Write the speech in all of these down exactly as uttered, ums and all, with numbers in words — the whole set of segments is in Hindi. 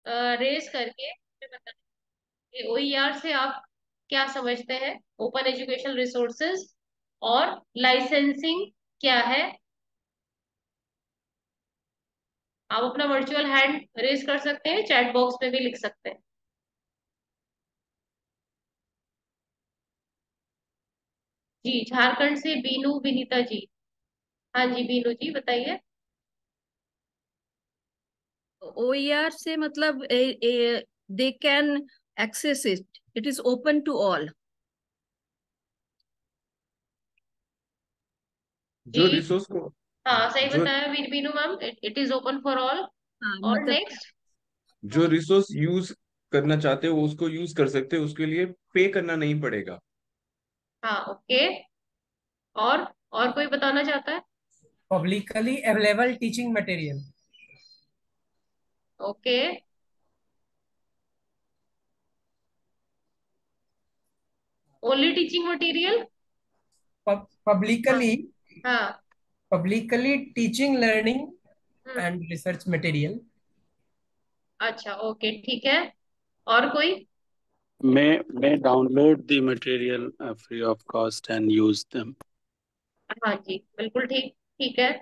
रेस करके मुझे बताइए ओईआर से आप क्या समझते हैं, ओपन एजुकेशन रिसोर्सेज और लाइसेंसिंग क्या है। आप अपना वर्चुअल हैंड रेस कर सकते हैं, चैट बॉक्स में भी लिख सकते हैं। जी, झारखंड से बीनू विनीता जी। हाँ जी बीनू जी बताइए। ओईआर से मतलब they can access it, it is open to all. जी जो रिसोर्स को हाँ सही जो बताया बी- Beenu ma'am, it is open for all. हाँ और मतलब नेक्स्ट। जो रिसोर्स यूज करना चाहते हो वो उसको यूज कर सकते हो, उसके लिए पे करना नहीं पड़ेगा। हाँ ओके। और और कोई बताना चाहता है। Publicly available teaching material. Okay. Only teaching material. हाँ पब्लिकली हाँ। Publicly teaching learning hmm. And research material. अच्छा ओके ठीक है। और कोई। May may download the material uh, free of cost and use them. हाँ जी बिल्कुल ठीक ठीक है।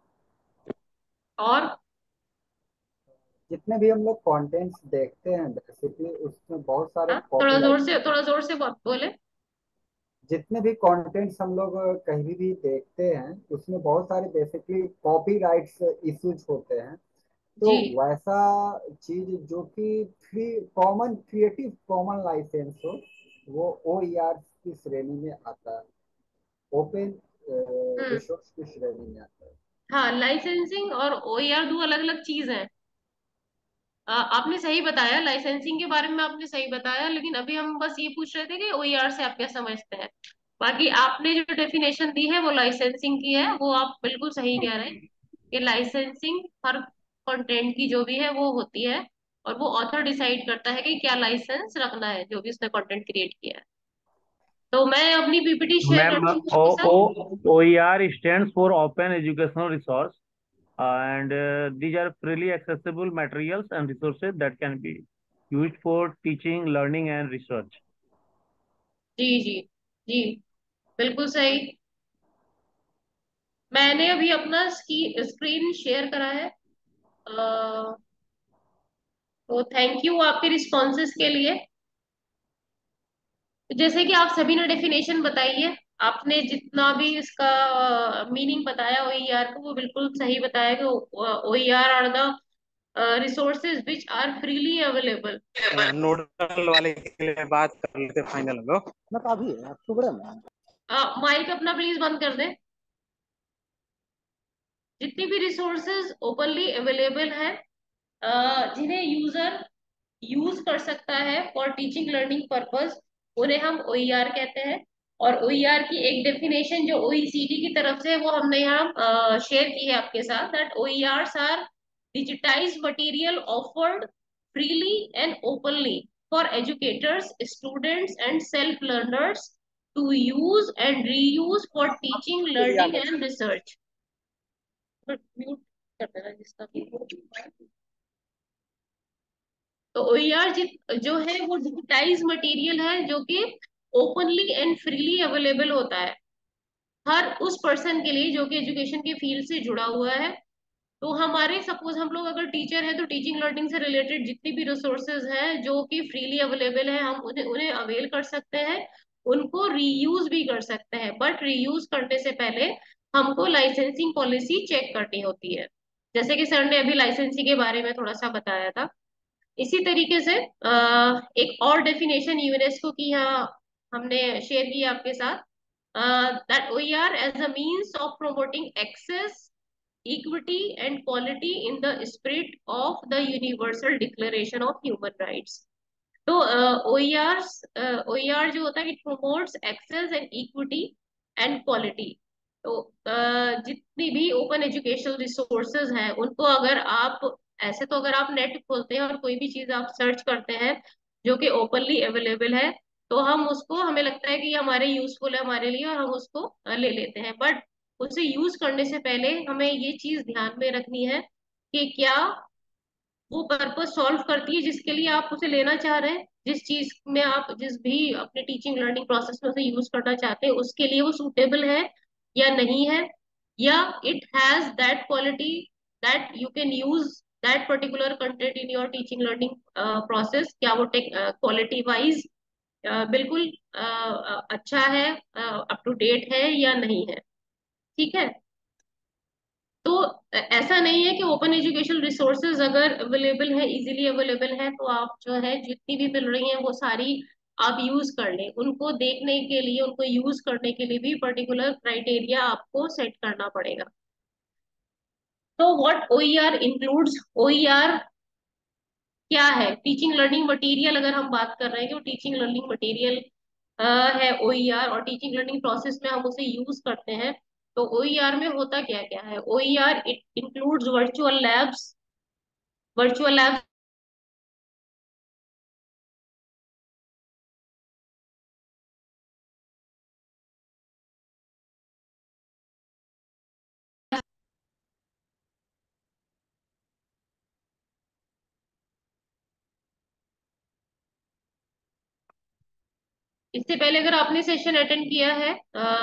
और जितने भी हम लोग कंटेंट्स देखते हैं बेसिकली उसमें बहुत सारे हाँ थोड़ा जोर कॉपीराइट। से थोड़ा जोर से बात बोले। जितने भी कंटेंट्स हम लोग कहीं भी देखते हैं उसमें बहुत सारे बेसिकली कॉपीराइट्स इश्यूज होते हैं। तो जी वैसा चीज जो कि free common creative common license हो वो ओ ई आर की श्रेणी में आता है, ओपन हम्म। रिसोर्स की श्रेणी में आता है। हाँ लाइसेंसिंग और ओईआर दो अलग अलग चीज हैं। अ, आपने सही बताया, लाइसेंसिंग के बारे में आपने सही बताया, लेकिन अभी हम बस ये पूछ रहे थे कि ओईआर से आप क्या समझते हैं। बाकी आपने जो डेफिनेशन दी है वो लाइसेंसिंग की है, वो आप बिल्कुल सही कह रहे हैं कि लाइसेंसिंग हर कंटेंट की जो भी है वो होती है, और वो ऑथर डिसाइड करता है कि क्या लाइसेंस रखना है जो भी उसने कंटेंट क्रिएट किया है। तो मैं अपनी पीपीटी शेयर मैम, करती हूँ ओ आपके ओ साथ। O E R stands for Open Educational Resource, and uh, these are freely accessible materials and resources that can be used for teaching, learning, and research. जी जी जी बिल्कुल सही। मैंने अभी अपना स्क्रीन शेयर करा है। अ, तो थैंक यू आपके रिस्पॉन्सेस के लिए। जैसे कि आप सभी ने डेफिनेशन बताई है, आपने जितना भी इसका मीनिंग बताया ओईआर को वो बिल्कुल सही बताया कि OER are the resources which are freely available. Nodal वाले के लिए बात कर लेते फाइनल हम लोग। मैं तो अभी अक्टूबर में। माइक अपना प्लीज बंद कर दें। जितनी भी रिसोर्सेज ओपनली अवेलेबल है, अ, जिन्हें यूजर यूज कर सकता है फॉर टीचिंग लर्निंग पर्पस, उन्हें हम ओईआर कहते हैं। और ओईआर की एक डेफिनेशन जो ओईसीडी की तरफ से है, वो हमने यहाँ शेयर की है आपके साथ, that OERs are digitized material offered freely and openly for educators, students and self learners to use and reuse for teaching learning and research. Mute कर देना जिसका भी। तो ओईआर जो है वो डिजिटाइज मटेरियल है जो कि ओपनली एंड फ्रीली अवेलेबल होता है हर उस पर्सन के लिए जो कि एजुकेशन के फील्ड से जुड़ा हुआ है। तो हमारे सपोज हम लोग अगर टीचर है तो टीचिंग लर्निंग से रिलेटेड जितनी भी रिसोर्सेज हैं जो कि फ्रीली अवेलेबल है, हम उन्हें उन्हें अवेल कर सकते हैं, उनको रीयूज भी कर सकते हैं। बट रीयूज करने से पहले हमको लाइसेंसिंग पॉलिसी चेक करनी होती है, जैसे कि सर ने अभी लाइसेंसिंग के बारे में थोड़ा सा बताया था। इसी तरीके से अ, एक और डेफिनेशन यूनेस्को की यहाँ हमने शेयर की है आपके साथ, that we are as a means of promoting access, equity and quality in the spirit of the universal declaration of human rights. तो ओईआर ओईआर जो होता है it promotes access and equity and quality. तो अ, जितनी भी ओपन एजुकेशनल रिसोर्सेज हैं उनको अगर आप ऐसे, तो अगर आप नेट खोलते हैं और कोई भी चीज आप सर्च करते हैं जो कि ओपनली अवेलेबल है, तो हम उसको, हमें लगता है कि ये हमारे यूजफुल है हमारे लिए और हम उसको अ, ले लेते हैं। बट उसे यूज करने से पहले हमें ये चीज ध्यान में रखनी है कि क्या वो पर्पस सॉल्व करती है जिसके लिए आप उसे लेना चाह रहे हैं, जिस चीज में आप जिस भी अपने टीचिंग लर्निंग प्रोसेस में उसे यूज करना चाहते हैं उसके लिए वो सूटेबल है या नहीं है, या it has that quality that you can use that particular content in your teaching learning process, क्या वो टेक क्वालिटी वाइज बिल्कुल uh, अच्छा है, अप टू डेट है या नहीं है। ठीक है, तो ऐसा नहीं है कि ओपन एजुकेशन रिसोर्सेज अगर अवेलेबल है, इजीली अवेलेबल है, तो आप जो है जितनी भी मिल रही हैं वो सारी आप यूज कर लें। उनको देखने के लिए, उनको यूज करने के लिए भी पर्टिकुलर क्राइटेरिया आपको सेट करना पड़ेगा। तो व्हाट ओईआर इंक्लूड्स, ओईआर क्या है? टीचिंग लर्निंग मटेरियल, अगर हम बात कर रहे हैं कि वो टीचिंग लर्निंग मटेरियल है ओईआर, और टीचिंग लर्निंग प्रोसेस में हम उसे यूज करते हैं, तो ओईआर में होता क्या क्या है? OER it includes virtual labs, virtual lab इससे पहले अगर आपने सेशन अटेंड किया है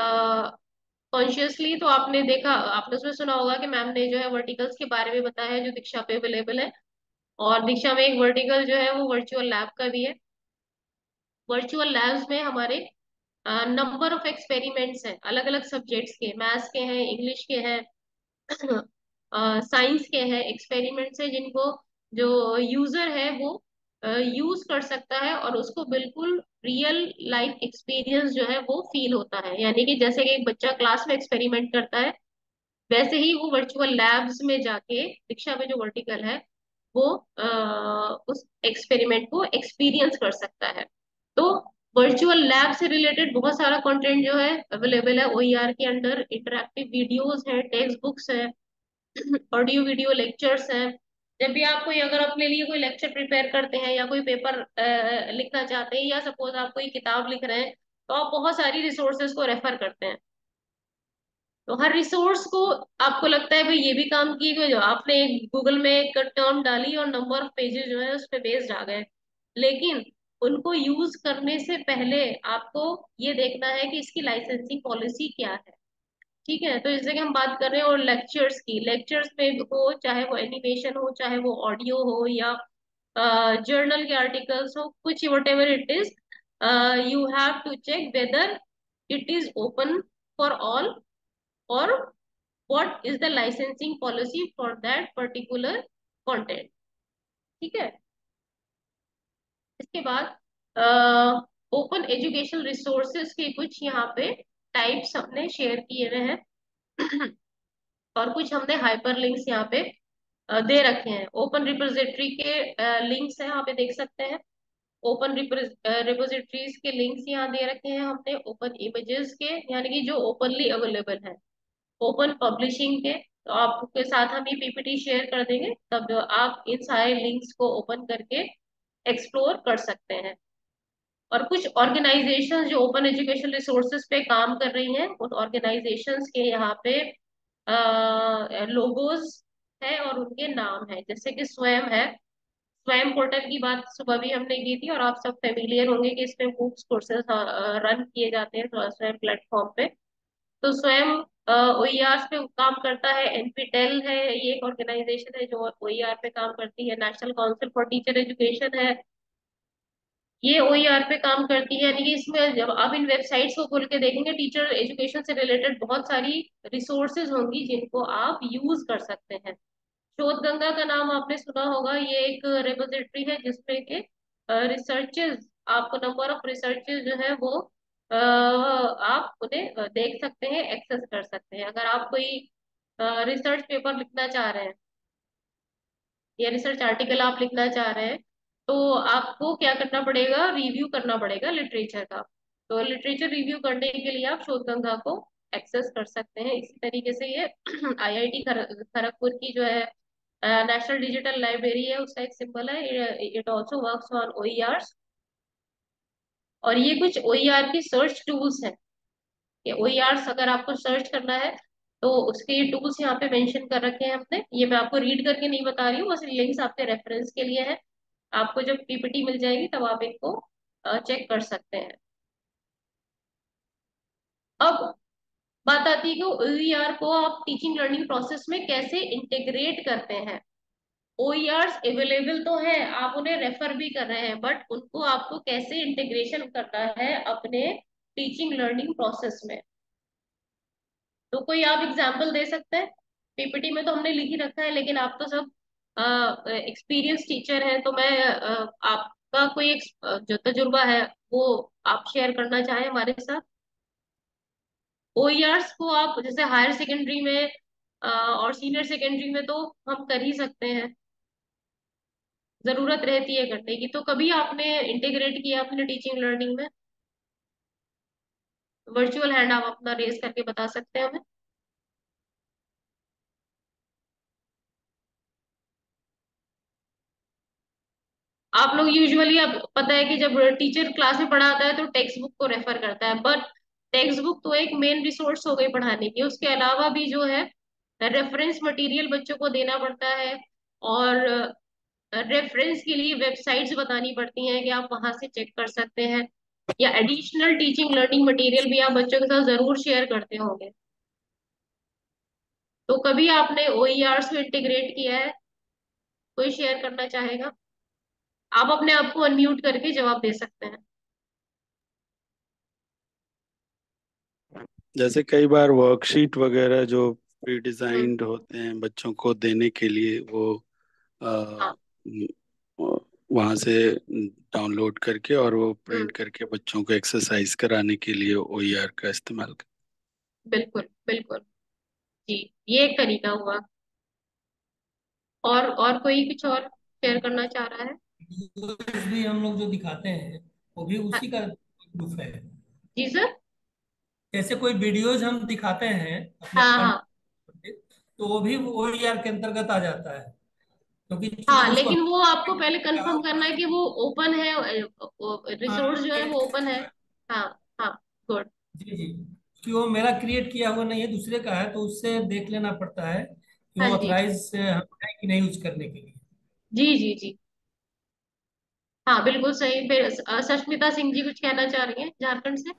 कॉन्शियसली, तो आपने देखा, आपने उसमें सुना होगा कि मैम ने जो है वर्टिकल्स के बारे में बताया है जो दीक्षा पे अवेलेबल है। और दीक्षा में एक वर्टिकल जो है वो वर्चुअल लैब का भी है। वर्चुअल लैब्स में हमारे नंबर ऑफ एक्सपेरिमेंट्स हैं, अलग अलग सब्जेक्ट्स के, मैथ्स के हैं, इंग्लिश के हैं, साइंस के हैं, एक्सपेरिमेंट्स है जिनको जो यूजर है वो यूज कर सकता है और उसको बिल्कुल रियल लाइफ एक्सपीरियंस जो है वो फील होता है। यानी कि जैसे कि एक बच्चा क्लास में एक्सपेरिमेंट करता है, वैसे ही वो वर्चुअल लैब्स में जाके दीक्षा में जो वर्टिकल है वो आ, उस एक्सपेरिमेंट को एक्सपीरियंस कर सकता है। तो वर्चुअल लैब से रिलेटेड बहुत सारा कंटेंट जो है अवेलेबल है ओईआर के अंडर। इंटरैक्टिव वीडियोस है, टेक्स्ट बुक्स है, ऑडियो वीडियो लेक्चर्स हैं। जब भी आप कोई, अगर अपने लिए कोई लेक्चर प्रिपेयर करते हैं या कोई पेपर लिखना चाहते हैं, या सपोज आप कोई किताब लिख रहे हैं, तो आप बहुत सारी रिसोर्सेज को रेफर करते हैं। तो हर रिसोर्स को आपको लगता है भाई ये भी काम किए गए, जो आपने एक गूगल में एक टर्म डाली और नंबर ऑफ पेजेस जो है उस पे बेस्ड आ गए, लेकिन उनको यूज करने से पहले आपको ये देखना है कि इसकी लाइसेंसिंग पॉलिसी क्या है। ठीक है, तो जैसे कि हम बात कर रहे हैं और लेक्चर्स की, लेक्चर्स में हो, चाहे वो एनिमेशन हो, चाहे वो ऑडियो हो, या जर्नल के आर्टिकल्स हो, कुछ whatever it is, you have to check whether it is open for all, और what is the licensing policy for that particular content। ठीक है, इसके बाद ओपन एजुकेशन रिसोर्सेज के कुछ यहाँ पे टाइप्स हमने शेयर किए हुए हैं और कुछ हमने हाइपर लिंक्स यहाँ पे अ, दे रखे हैं। ओपन रिपोजिटरी के लिंक्स हैं, यहाँ पे देख सकते हैं। ओपन रिपोजिटरीज के लिंक्स यहाँ दे रखे हैं हमने। ओपन इमेजेस के, यानी कि जो ओपनली अवेलेबल है। ओपन पब्लिशिंग के, तो आपके साथ हम ये पीपीटी शेयर कर देंगे, तब आप इन सारे लिंक्स को ओपन करके एक्सप्लोर कर सकते हैं। और कुछ ऑर्गेनाइजेशंस जो ओपन एजुकेशन रिसोर्सेज पे काम कर रही हैं, उन ऑर्गेनाइजेशंस के यहाँ पे लोगोज है और उनके नाम है, जैसे कि स्वयं है। स्वयं पोर्टल की बात सुबह भी हमने की थी और आप सब फेमिलियर होंगे कि इसमें बुक्स कोर्सेज रन किए जाते हैं स्वयं प्लेटफॉर्म पे। तो स्वयं ओईआर पे काम करता है। एनपीटेल है, ये एक ऑर्गेनाइजेशन है जो ओईआर पे काम करती है। National Council for Teacher Education है, ये ओईआर पे काम करती है। यानी कि इसमें जब आप इन वेबसाइट्स को खोल के देखेंगे, टीचर एजुकेशन से रिलेटेड बहुत सारी रिसोर्सेज होंगी जिनको आप यूज कर सकते हैं। शोध गंगा का नाम आपने सुना होगा, ये एक रेपोजिटरी है जिसमें के रिसर्चेज, आपको नंबर ऑफ रिसर्चेज जो है वो अ, आप उन्हें अ, देख सकते हैं, एक्सेस कर सकते हैं। अगर आप कोई रिसर्च पेपर लिखना चाह रहे हैं या रिसर्च आर्टिकल आप लिखना चाह रहे हैं, तो आपको क्या करना पड़ेगा? रिव्यू करना पड़ेगा लिटरेचर का। तो लिटरेचर रिव्यू करने के लिए आप शोध गंगा को एक्सेस कर सकते हैं। इसी तरीके से ये आईआईटी खड़गपुर की जो है नेशनल डिजिटल लाइब्रेरी है, उसका एक सिंबल है। It also works on OERs. और ये कुछ ओईआर की सर्च टूल्स हैं। ये ओईआर्स अगर आपको सर्च करना है तो उसके ये टूल्स यहाँ पे मेंशन कर रखे हैं हमने। ये मैं आपको रीड करके नहीं बता रही हूँ, बस लिंक्स आपके रेफरेंस के लिए है। आपको जब पीपीटी मिल जाएगी तब आप इनको चेक कर सकते हैं। अब बात आती है कि ओईआर को आप टीचिंग लर्निंग प्रोसेस में कैसे इंटीग्रेट करते हैं। ओईआर्स अवेलेबल तो है, आप उन्हें रेफर भी कर रहे हैं, बट उनको आपको कैसे इंटीग्रेशन करना है अपने टीचिंग लर्निंग प्रोसेस में। तो कोई आप एग्जांपल दे सकते हैं? पीपीटी में तो हमने लिख ही रखा है, लेकिन आप तो सब एक्सपीरियंस टीचर हैं, तो मैं अ, आपका कोई ex- अ, जो तजुर्बा है वो आप शेयर करना चाहें हमारे साथ। ओईआर्स को आप जैसे हायर सेकेंडरी में अ, और सीनियर सेकेंडरी में तो हम कर ही सकते हैं, जरूरत रहती है करने की। तो कभी आपने इंटीग्रेट किया अपने टीचिंग लर्निंग में? वर्चुअल हैंड आप अपना रेज करके बता सकते हैं हमें। आप लोग यूजुअली, अब पता है कि जब टीचर क्लास में पढ़ाता है तो टेक्स्ट बुक को रेफर करता है, बट टेक्स्ट बुक तो एक मेन रिसोर्स हो गई पढ़ाने की, उसके अलावा भी जो है रेफरेंस मटेरियल बच्चों को देना पड़ता है। और रेफरेंस के लिए वेबसाइट्स बतानी पड़ती हैं कि आप वहां से चेक कर सकते हैं, या एडिशनल टीचिंग लर्निंग मटेरियल भी आप बच्चों के साथ जरूर शेयर करते होंगे। तो कभी आपने ओईआरस में इंटीग्रेट किया है? कोई शेयर करना चाहेगा? आप अपने आप को अनम्यूट करके जवाब दे सकते हैं। जैसे कई बार वर्कशीट वगैरह जो प्री हम्म। डिजाइन्ड होते हैं बच्चों को देने के लिए, वो हाँ। आ, वहां से डाउनलोड करके और वो हम्म। प्रिंट करके बच्चों को एक्सरसाइज कराने के लिए ओईआर का इस्तेमाल कर। बिल्कुल बिल्कुल। जी, ये एक तरीका हुआ। और और कोई कुछ और शेयर करना चाह रहा है? वीडियोस भी हम लोग जो दिखाते हैं वो भी हाँ, उसी का प्रूफ है। जी सर। जैसे कोई वीडियोज हम दिखाते हैं अपने हाँ हाँ। कंटेंट, तो वो भी ओईआर के अंतर्गत आ जाता है, क्योंकि चूंकि हाँ, उसको लेकिन वो आपको पहले कहा कंफर्म हुआ करना है है। कि वो ओपन है, रिसोर्स हाँ, जो है वो ओपन है। एक- हाँ। हाँ। गुड। जी जी, कि वो मेरा क्रिएट किया हुआ नहीं है, दूसरे का है, तो उससे देख लेना पड़ता है कि हाँ वो जी। ऑथराइज है कि नहीं यूज करने के लिए। जी जी जी। हाँ बिल्कुल सही। फिर अ, सष्मिता सिंह जी कुछ कहना चाह रही हैं झारखंड से।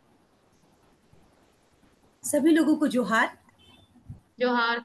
सभी लोगों को जोहार। जोहार।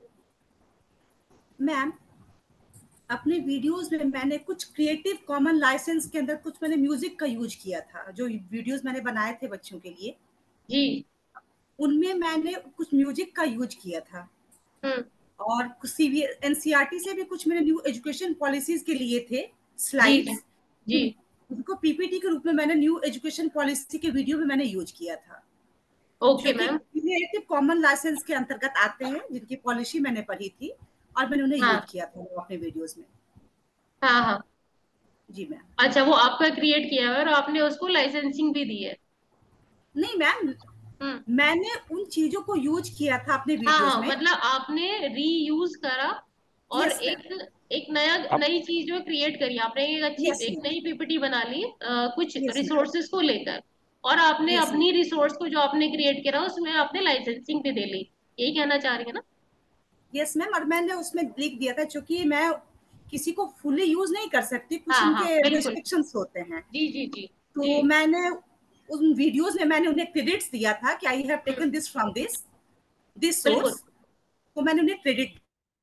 मैम, अपने वीडियोस में मैंने कुछ क्रिएटिव कॉमन लाइसेंस के अंदर कुछ मैंने म्यूजिक का यूज किया था, जो वीडियोस मैंने बनाए थे बच्चों के लिए, जी। उनमें मैंने कुछ म्यूजिक का यूज किया था। हम्म। और कुछ सीबी एनसीईआरटी से भी कुछ मैंने न्यू एजुकेशन पॉलिसीज के लिए थे जी जी स्लाइड्स, जी। उनको पीपीटी के रूप में मैंने न्यू एजुकेशन पॉलिसी के वीडियो में मैंने यूज किया था, जो ओके कि मैम। क्रिएटिव कॉमन लाइसेंस के अंतर्गत आते हैं, जिनकी पॉलिसी मैंने पढ़ी थी और मैंने उन्हें यूज हाँ किया था अपने वीडियोस में। हाँ हाँ। जी मैम। अच्छा, वो आपका क्रिएट किया है और आपने उसको लाइसेंसिंग भी दी है? नहीं मैम, हम्म। मैंने उन चीजों को यूज किया था अपने हाँ वीडियोस हाँ, में। मतलब आपने रीयूज करा और यस मैम। एक एक नया आप नई चीज जो क्रिएट करी आपने, एक अच्छी यस एक मैम। नई पीपीटी बना ली अ, कुछ यस मैम। रिसोर्सेज को लेकर, और आपने यस मैम। अपनी रिसोर्स को जो आपने क्रिएट करा उसमें आपने लाइसेंसिंग भी दे ली। यही कहना चाह रही है ना? यस मैम, और मैंने उसमें लिख दिया था, क्योंकि मैं किसी को फुली यूज नहीं कर सकती, कुछ हाँ हाँ उनके बिल्कुल। रेस्ट्रिक्शंस होते हैं। जी जी जी तो जी। मैंने उन वीडियोस में मैंने उन्हें क्रेडिट्स दिया था कि I have hmm. Taken this from this this बिल्कुल। सोर्स, तो मैंने उन्हें क्रेडिट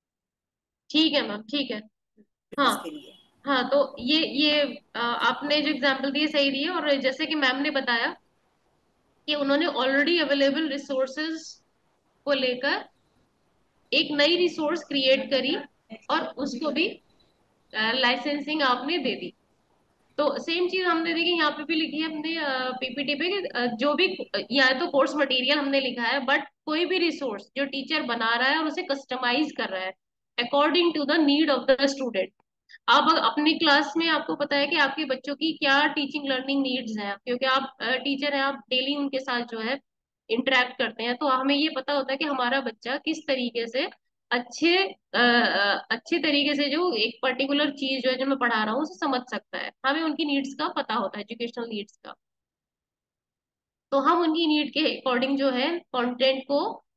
ठीक है मैम, ठीक है। हाँ। इसके लिए। हाँ, तो ये ये अ, आपने जो एग्जाम्पल दिए सही दिए, और जैसे कि मैम ने बताया कि उन्होंने ऑलरेडी अवेलेबल रिसोर्सेज को लेकर एक नई रिसोर्स क्रिएट करी और उसको भी लाइसेंसिंग आपने दे दी। तो सेम चीज हमने देखी यहाँ पे भी लिखी है अपने पीपीटी पे कि अ, जो भी या तो कोर्स मटेरियल हमने लिखा है, बट कोई भी रिसोर्स जो टीचर बना रहा है और उसे कस्टमाइज कर रहा है according to the need of the student. आप अगर अपनी क्लास में आपको पता है कि आपके बच्चों की क्या टीचिंग लर्निंग नीड्स हैं, क्योंकि आप टीचर हैं, आप डेली उनके साथ जो है इंटरेक्ट करते हैं, तो हमें ये पता होता है कि हमारा बच्चा किस तरीके से अच्छे अ, अ, अच्छे तरीके से जो एक पर्टिकुलर चीज जो है जो मैं पढ़ा रहा हूँ उसे समझ सकता है। हमें उनकी नीड्स का पता होता है, एजुकेशनल नीड्स का। तो हम उनकी नीड के अकॉर्डिंग जो है कंटेंट को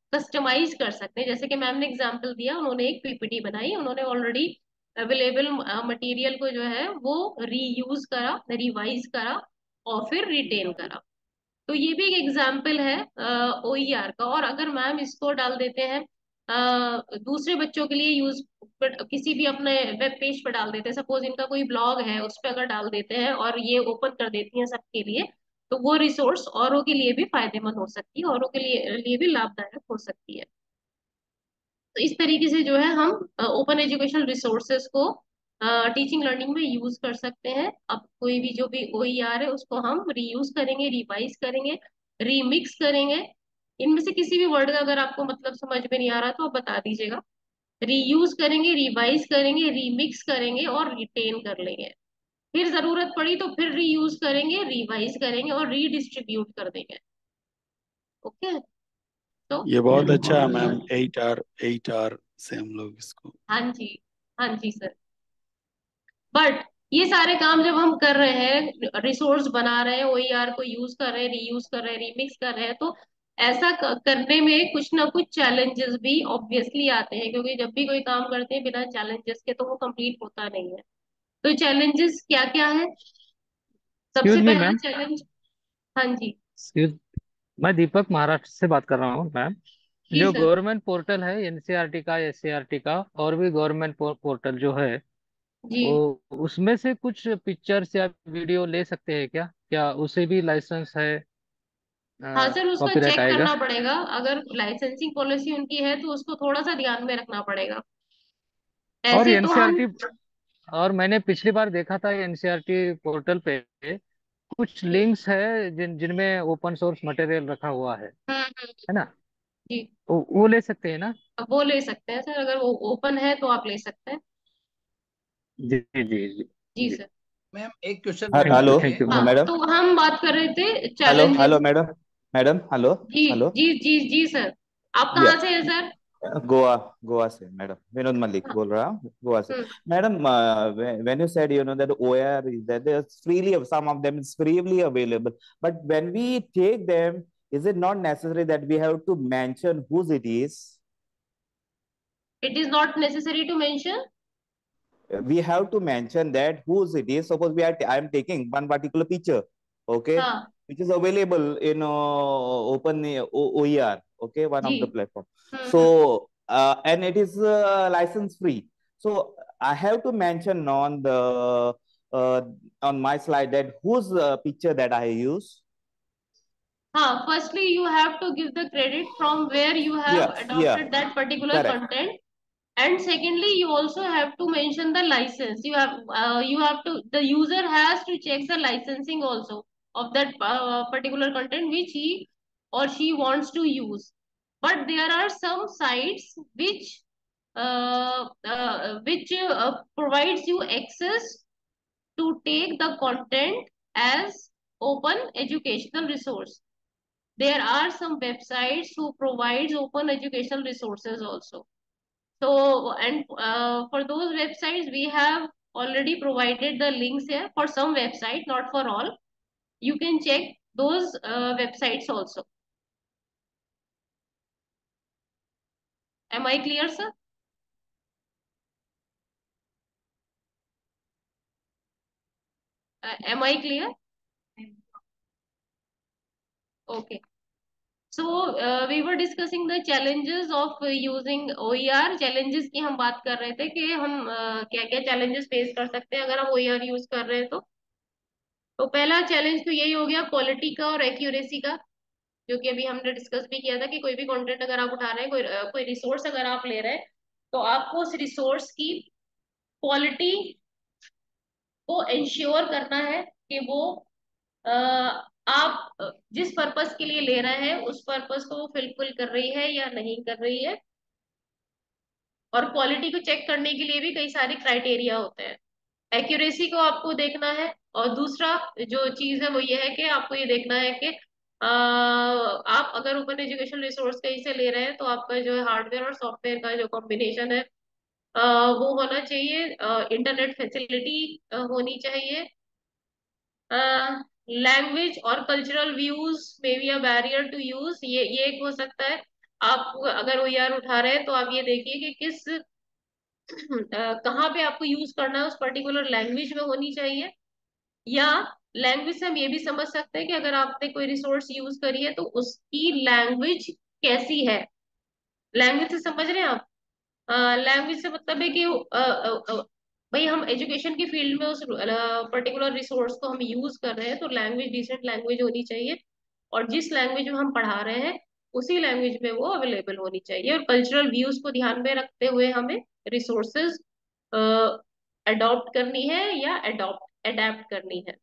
कस्टमाइज कर सकते हैं। जैसे कि मैम ने एग्जांपल दिया, उन्होंने एक पीपीटी बनाई, उन्होंने ऑलरेडी अवेलेबल मटेरियल को जो है वो रीयूज करा, रिवाइज करा और फिर रिटेन करा। तो ये भी एक एग्जाम्पल है ओईआर का। और अगर मैम इसको डाल देते हैं अ, दूसरे बच्चों के लिए यूज, किसी भी अपने वेब पेज पर डाल देते हैं, सपोज इनका कोई ब्लॉग है उस पर अगर डाल देते हैं और ये ओपन कर देती हैं सबके लिए, तो वो रिसोर्स औरों के लिए भी फायदेमंद हो सकती है, औरों के लिए लिए भी लाभदायक हो सकती है। तो इस तरीके से जो है हम ओपन एजुकेशनल रिसोर्सेज को टीचिंग लर्निंग में यूज कर सकते हैं। अब कोई भी जो भी ओईआर है उसको हम रीयूज करेंगे, रिवाइज करेंगे, रीमिक्स करेंगे। इनमें से किसी भी वर्ड का अगर आपको मतलब समझ में नहीं आ रहा तो आप बता दीजिएगा। रीयूज करेंगे, रिवाइज करेंगे, रीमिक्स करेंगे और रिटेन कर लेंगे। फिर जरूरत पड़ी तो फिर रीयूज करेंगे, रिवाइज करेंगे और रीडिस्ट्रीब्यूट कर देंगे। ओके, तो ये बहुत अच्छा है मैम, एट आर एट आर से हम लोग इसको। हाँ जी, हाँ जी सर। बट ये सारे काम जब हम कर रहे हैं, रिसोर्स बना रहे हैं, ओईआर को यूज कर रहे हैं, रीयूज कर रहे हैं, रीमिक्स कर रहे हैं, तो ऐसा क- करने में कुछ ना कुछ चैलेंजेस भी ऑब्वियसली आते हैं, क्योंकि जब भी कोई काम करते हैं बिना चैलेंजेस के तो वो कंप्लीट होता नहीं है। तो चैलेंजेस क्या क्या है? सबसे एक्सक्यूज मी पहला मैम। चैलेंज, हाँ जी, एक्सक्यूज, मैं दीपक महाराष्ट्र से बात कर रहा हूँ मैम। जी जो सर, गवर्नमेंट पोर्टल है एनसीईआरटी का, एससीईआरटी का, और भी गवर्नमेंट पोर्टल जो है, जी वो उसमें से कुछ पिक्चर्स या वीडियो ले सकते हैं क्या? क्या उसे भी लाइसेंस है, हाँ सर, उसका कॉपीराइट चेक आएगा? करना पड़ेगा। अगर लाइसेंसिंग पॉलिसी उनकी है तो उसको थोड़ा सा ध्यान में रखना पड़ेगा। और ऐसे तो हम, एनसीईआरटी, और मैंने पिछली बार देखा था एनसीईआरटी पोर्टल पे कुछ जी, लिंक्स है जिन जिनमें ओपन सोर्स मटेरियल रखा हुआ है हम्म हम्म, है ना? जी, वो वो ले सकते हैं ना? अब वो ले सकते हैं सर, अगर वो ओपन है तो आप ले सकते हैं। जी जी जी जी जी। सर। मैम एक क्वेश्चन ह- मेरा थैंक यू, हेलो, ये थैंक यू हाँ मैम। हाँ, मैडम। तो हम बात कर रहे थे hello challenges. Hello madam. Madam hello. जी हेलो। जी जी जी जी सर। आप या कहाँ से हैं सर? गोवा, गोवा से मैडम, विनोद मलिक हाँ, बोल रहा हूँ गोवा से। Hmm, madam, when you said, you know, that O I R is that there's freely, some of them is freely available, but when we take them, is it not necessary that we have to mention whose it is? It is not necessary to mention. We have to mention that whose it is. Suppose we are, I am taking one particular picture, okay, हाँ, which is available in uh, open uh, O- OER, okay, one जी, of the platform. Hmm hmm, So uh, and it is uh, license free. So I have to mention on the uh, on my slide that whose uh, picture that I use. हाँ, firstly you have to give the credit from where you have Yeah, yeah, adopted that particular correct. content. And secondly, you also have to mention the license. You have uh, you have to, the user has to check the licensing also of that uh, particular content which he or she wants to use. But there are some sites which uh, uh, which uh, provides you access to take the content as open educational resource. There are some websites who provides open educational resources also. So, and uh, for those websites, we have already provided the links here for some website, not for all. You can check those uh, websites also. Am I clear, sir? Uh, am I clear? Okay. So, uh, we were discussing the challenges of uh, using O E R. Challenges की हम बात कर रहे थे कि हम क्या क्या challenges face कर सकते हैं अगर हम O E R use कर रहे हैं तो। तो पहला चैलेंज तो यही हो गया क्वालिटी का और एक्यूरेसी का, जो कि अभी हमने डिस्कस भी किया था कि कोई भी कंटेंट अगर आप उठा रहे हैं, कोई अ, कोई रिसोर्स अगर आप ले रहे हैं, तो आपको उस रिसोर्स की क्वालिटी को इंश्योर करना है कि वो अ, आप अ, जिस पर्पस के लिए ले रहे हैं उस पर्पस को वो फुलफिल कर रही है या नहीं कर रही है। और क्वालिटी को चेक करने के लिए भी कई सारे क्राइटेरिया होते हैं। एक्यूरेसी को आपको देखना है, और दूसरा जो चीज है वो ये है कि आपको ये देखना है कि अ, आप अगर ओपन एजुकेशन रिसोर्स कहीं से ले रहे हैं तो आपका जो है हार्डवेयर और सॉफ्टवेयर का जो कॉम्बिनेशन है अ, वो होना चाहिए, इंटरनेट फैसिलिटी होनी चाहिए, लैंग्वेज और cultural views may be a barrier to use, ये ये एक हो सकता है। आप अगर ओ आर उठा रहे हैं तो आप ये देखिए कि किस अ, कहाँ पे आपको यूज करना है, उस पर्टिकुलर लैंग्वेज में होनी चाहिए। या लैंग्वेज से हम ये भी समझ सकते हैं कि अगर आपने कोई रिसोर्स यूज करी है तो उसकी लैंग्वेज कैसी है। लैंग्वेज से समझ रहे हैं आप? लैंग्वेज से मतलब है कि अ, अ, अ, भाई हम एजुकेशन की फील्ड में उस पर्टिकुलर रिसोर्स को हम यूज कर रहे हैं तो लैंग्वेज डिसेंट लैंग्वेज होनी चाहिए, और जिस लैंग्वेज में हम पढ़ा रहे हैं उसी लैंग्वेज में वो अवेलेबल होनी चाहिए। और कल्चरल व्यूज को ध्यान में रखते हुए हमें रिसोर्सेज अडॉप्ट करनी है या अडॉप्ट अडेप्ट करनी है।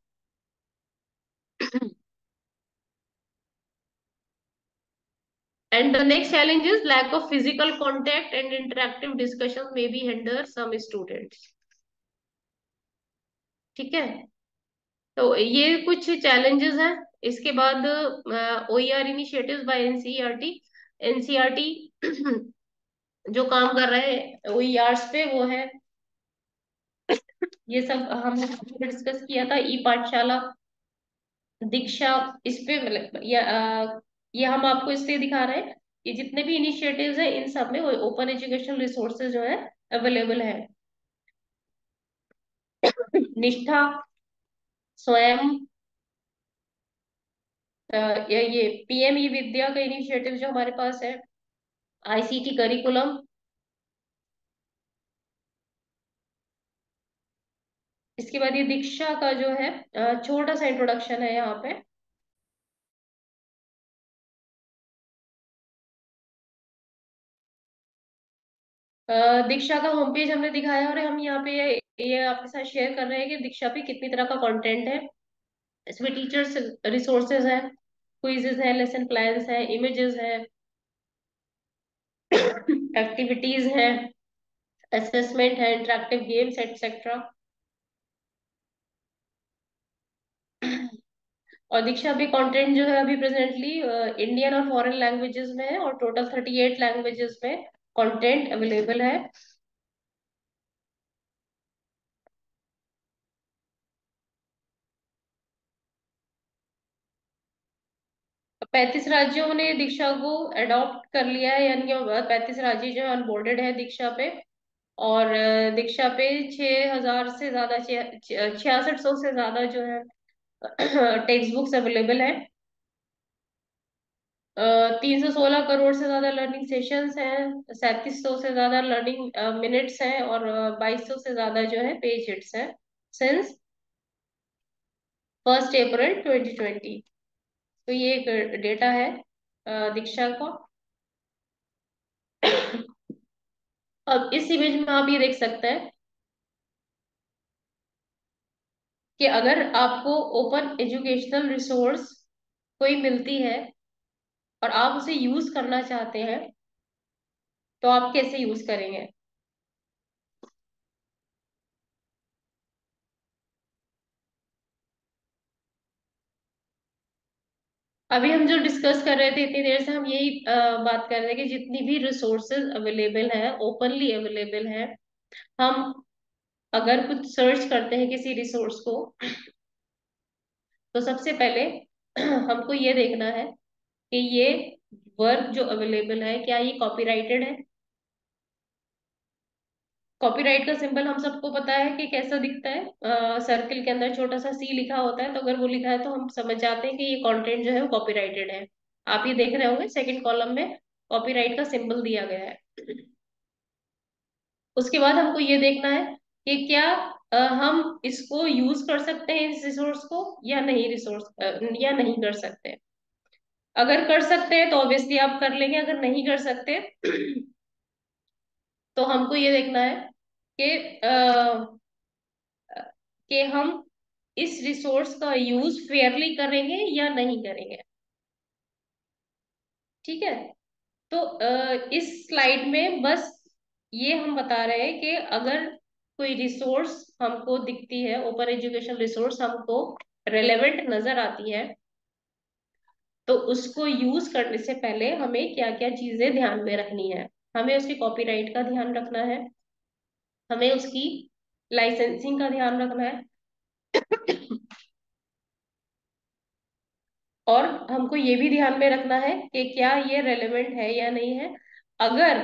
And the next challenge is lack of physical contact and interactive discussion may be hinder some students. ठीक है, तो ये कुछ चैलेंजेस हैं। इसके बाद OER initiatives by NCERT. NCERT जो काम कर रहे हैं ओ आर्स पे वो है, ये सब हमने डिस्कस किया था, ई पाठशाला, दीक्षा, इस पे मतलब ये अ, ये हम आपको इसलिए दिखा रहे हैं कि जितने भी इनिशिएटिव्स हैं इन सब में ओपन एजुकेशन रिसोर्सेज जो है अवेलेबल है। निष्ठा, स्वयं, अ, ये ये पीएम ई विद्या का इनिशिएटिव जो हमारे पास है, आईसीटी करिकुलम, इसके बाद ये दीक्षा का जो है अ, छोटा सा इंट्रोडक्शन है यहाँ पे। अ, दीक्षा का होम पेज हमने दिखाया और हम यहाँ पे ये, ये आपके साथ शेयर कर रहे हैं कि दीक्षा पे कितनी तरह का कंटेंट है। इसमें टीचर्स रिसोर्सेज है, क्विजेज है, लेसन प्लान्स है, इमेजेस है, एक्टिविटीज है, असेसमेंट है, इंटरेक्टिव गेम्स एटसेट्रा। और दीक्षा भी कंटेंट जो है अभी प्रेजेंटली इंडियन और फॉरेन लैंग्वेजेस में है, और टोटल थर्टी एट लैंग्वेजेस में कंटेंट अवेलेबल है। पैंतीस राज्यों ने दीक्षा को अडॉप्ट कर लिया है, यानी पैंतीस राज्य जो है अनबोर्डेड है दीक्षा पे। और अ, दीक्षा पे छह हजार से ज्यादा, छियासठ सौ से ज्यादा जो है टेक्स्ट बुक्स अवेलेबल है। तीन सौ सोलह करोड़ से ज्यादा लर्निंग सेशंस हैं, सैंतीस सौ से ज्यादा लर्निंग मिनट्स हैं, और बाईस सौ से ज्यादा जो है पेज हिट्स हैं since first April twenty twenty. तो ये एक डेटा है अ, दीक्षा का। अब इस इमेज में आप ये देख सकते हैं कि अगर आपको ओपन एजुकेशनल रिसोर्स कोई मिलती है और आप उसे यूज करना चाहते हैं तो आप कैसे यूज करेंगे। अभी हम जो डिस्कस कर रहे थे इतनी देर से हम यही अ, बात कर रहे थे कि जितनी भी रिसोर्सेज अवेलेबल है, ओपनली अवेलेबल है, हम अगर कुछ सर्च करते हैं किसी रिसोर्स को तो सबसे पहले हमको ये देखना है कि ये वर्क जो अवेलेबल है क्या ये कॉपीराइटेड है। कॉपीराइट का सिंबल हम सबको पता है कि कैसा दिखता है, सर्कल के अंदर छोटा सा सी लिखा होता है, तो अगर वो लिखा है तो हम समझ जाते हैं कि ये कंटेंट जो है वो कॉपीराइटेड है। आप ये देख रहे होंगे सेकंड कॉलम में कॉपीराइट का सिंबल दिया गया है। उसके बाद हमको ये देखना है कि क्या अ, हम इसको यूज कर सकते हैं इस रिसोर्स को या नहीं, रिसोर्स या नहीं कर सकते। अगर कर सकते हैं तो ऑब्वियसली आप कर लेंगे, अगर नहीं कर सकते तो हमको ये देखना है कि अ, कि हम इस रिसोर्स का यूज फेयरली करेंगे या नहीं करेंगे। ठीक है, तो अ, इस स्लाइड में बस ये हम बता रहे हैं कि अगर कोई रिसोर्स हमको दिखती है, ओपन एजुकेशन रिसोर्स हमको रेलेवेंट नजर आती है, तो उसको यूज करने से पहले हमें क्या क्या चीजें ध्यान में रखनी है। हमें उसकी कॉपीराइट का ध्यान रखना है, हमें उसकी लाइसेंसिंग का ध्यान रखना है, और हमको ये भी ध्यान में रखना है कि क्या ये रेलेवेंट है या नहीं है। अगर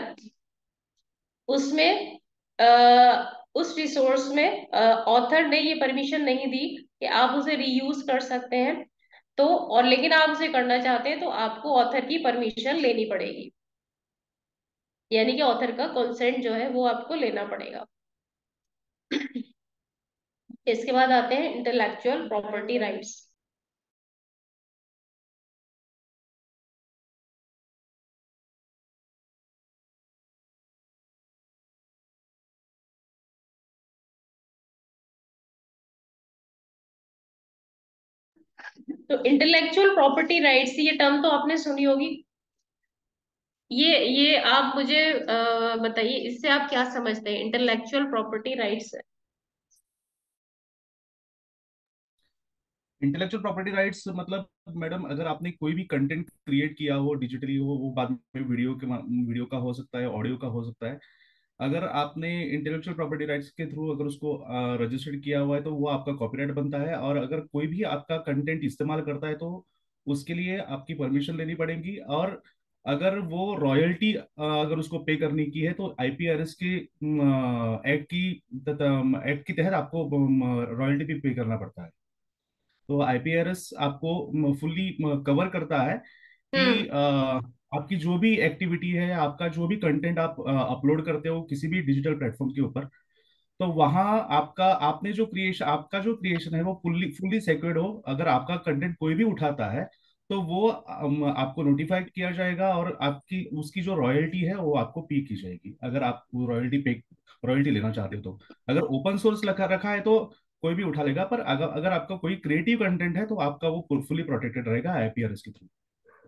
उसमें आ, उस रिसोर्स में ऑथर ने ये परमिशन नहीं दी कि आप उसे रीयूज कर सकते हैं, तो और लेकिन आप उसे करना चाहते हैं, तो आपको ऑथर की परमिशन लेनी पड़ेगी, यानी कि ऑथर का कंसेंट जो है वो आपको लेना पड़ेगा। इसके बाद आते हैं इंटेलेक्चुअल प्रॉपर्टी राइट्स। तो इंटेलेक्चुअल प्रॉपर्टी राइट्स, ये टर्म तो आपने सुनी होगी। ये ये आप मुझे अ, बताइए, इससे आप क्या समझते हैं intellectual property rights? Intellectual property rights मतलब मैडम, अगर आपने कोई भी कंटेंट क्रिएट किया हो डिजिटली हो, वो बाद में वीडियो के वीडियो का हो सकता है, ऑडियो का हो सकता है, अगर आपने इंटेलेक्चुअल प्रॉपर्टी राइट्स के थ्रू अगर उसको रजिस्टर्ड किया हुआ है तो वो आपका कॉपीराइट बनता है। और अगर कोई भी आपका कंटेंट इस्तेमाल करता है तो उसके लिए आपकी परमिशन लेनी पड़ेगी। और अगर वो रॉयल्टी अगर उसको पे करने की है तो आईपीआरएस के एक्ट की एक्ट के तहत आपको रॉयल्टी भी पे करना पड़ता है। तो आईपीआरएस आपको फुल्ली कवर करता है कि हम्म। अ, आपकी जो भी एक्टिविटी है, आपका जो भी कंटेंट आप अपलोड करते हो किसी भी डिजिटल प्लेटफॉर्म के ऊपर, तो वहाँ आपका आपने जो क्रिएशन आपका जो क्रिएशन है वो फुल्ली फुल्ली सेक्रेड हो। अगर आपका कंटेंट कोई भी उठाता है तो वो अम, आपको नोटिफाइड किया जाएगा और आपकी उसकी जो रॉयल्टी है वो आपको पे की जाएगी, अगर आप वो रॉयल्टी पे रॉयल्टी लेना चाहते हो तो। अगर ओपन सोर्स रखा रखा है तो कोई भी उठा लेगा, पर अगर अगर आपका कोई क्रिएटिव कंटेंट है तो आपका वो फुली प्रोटेक्टेड रहेगा आईपीआरएस के थ्रू।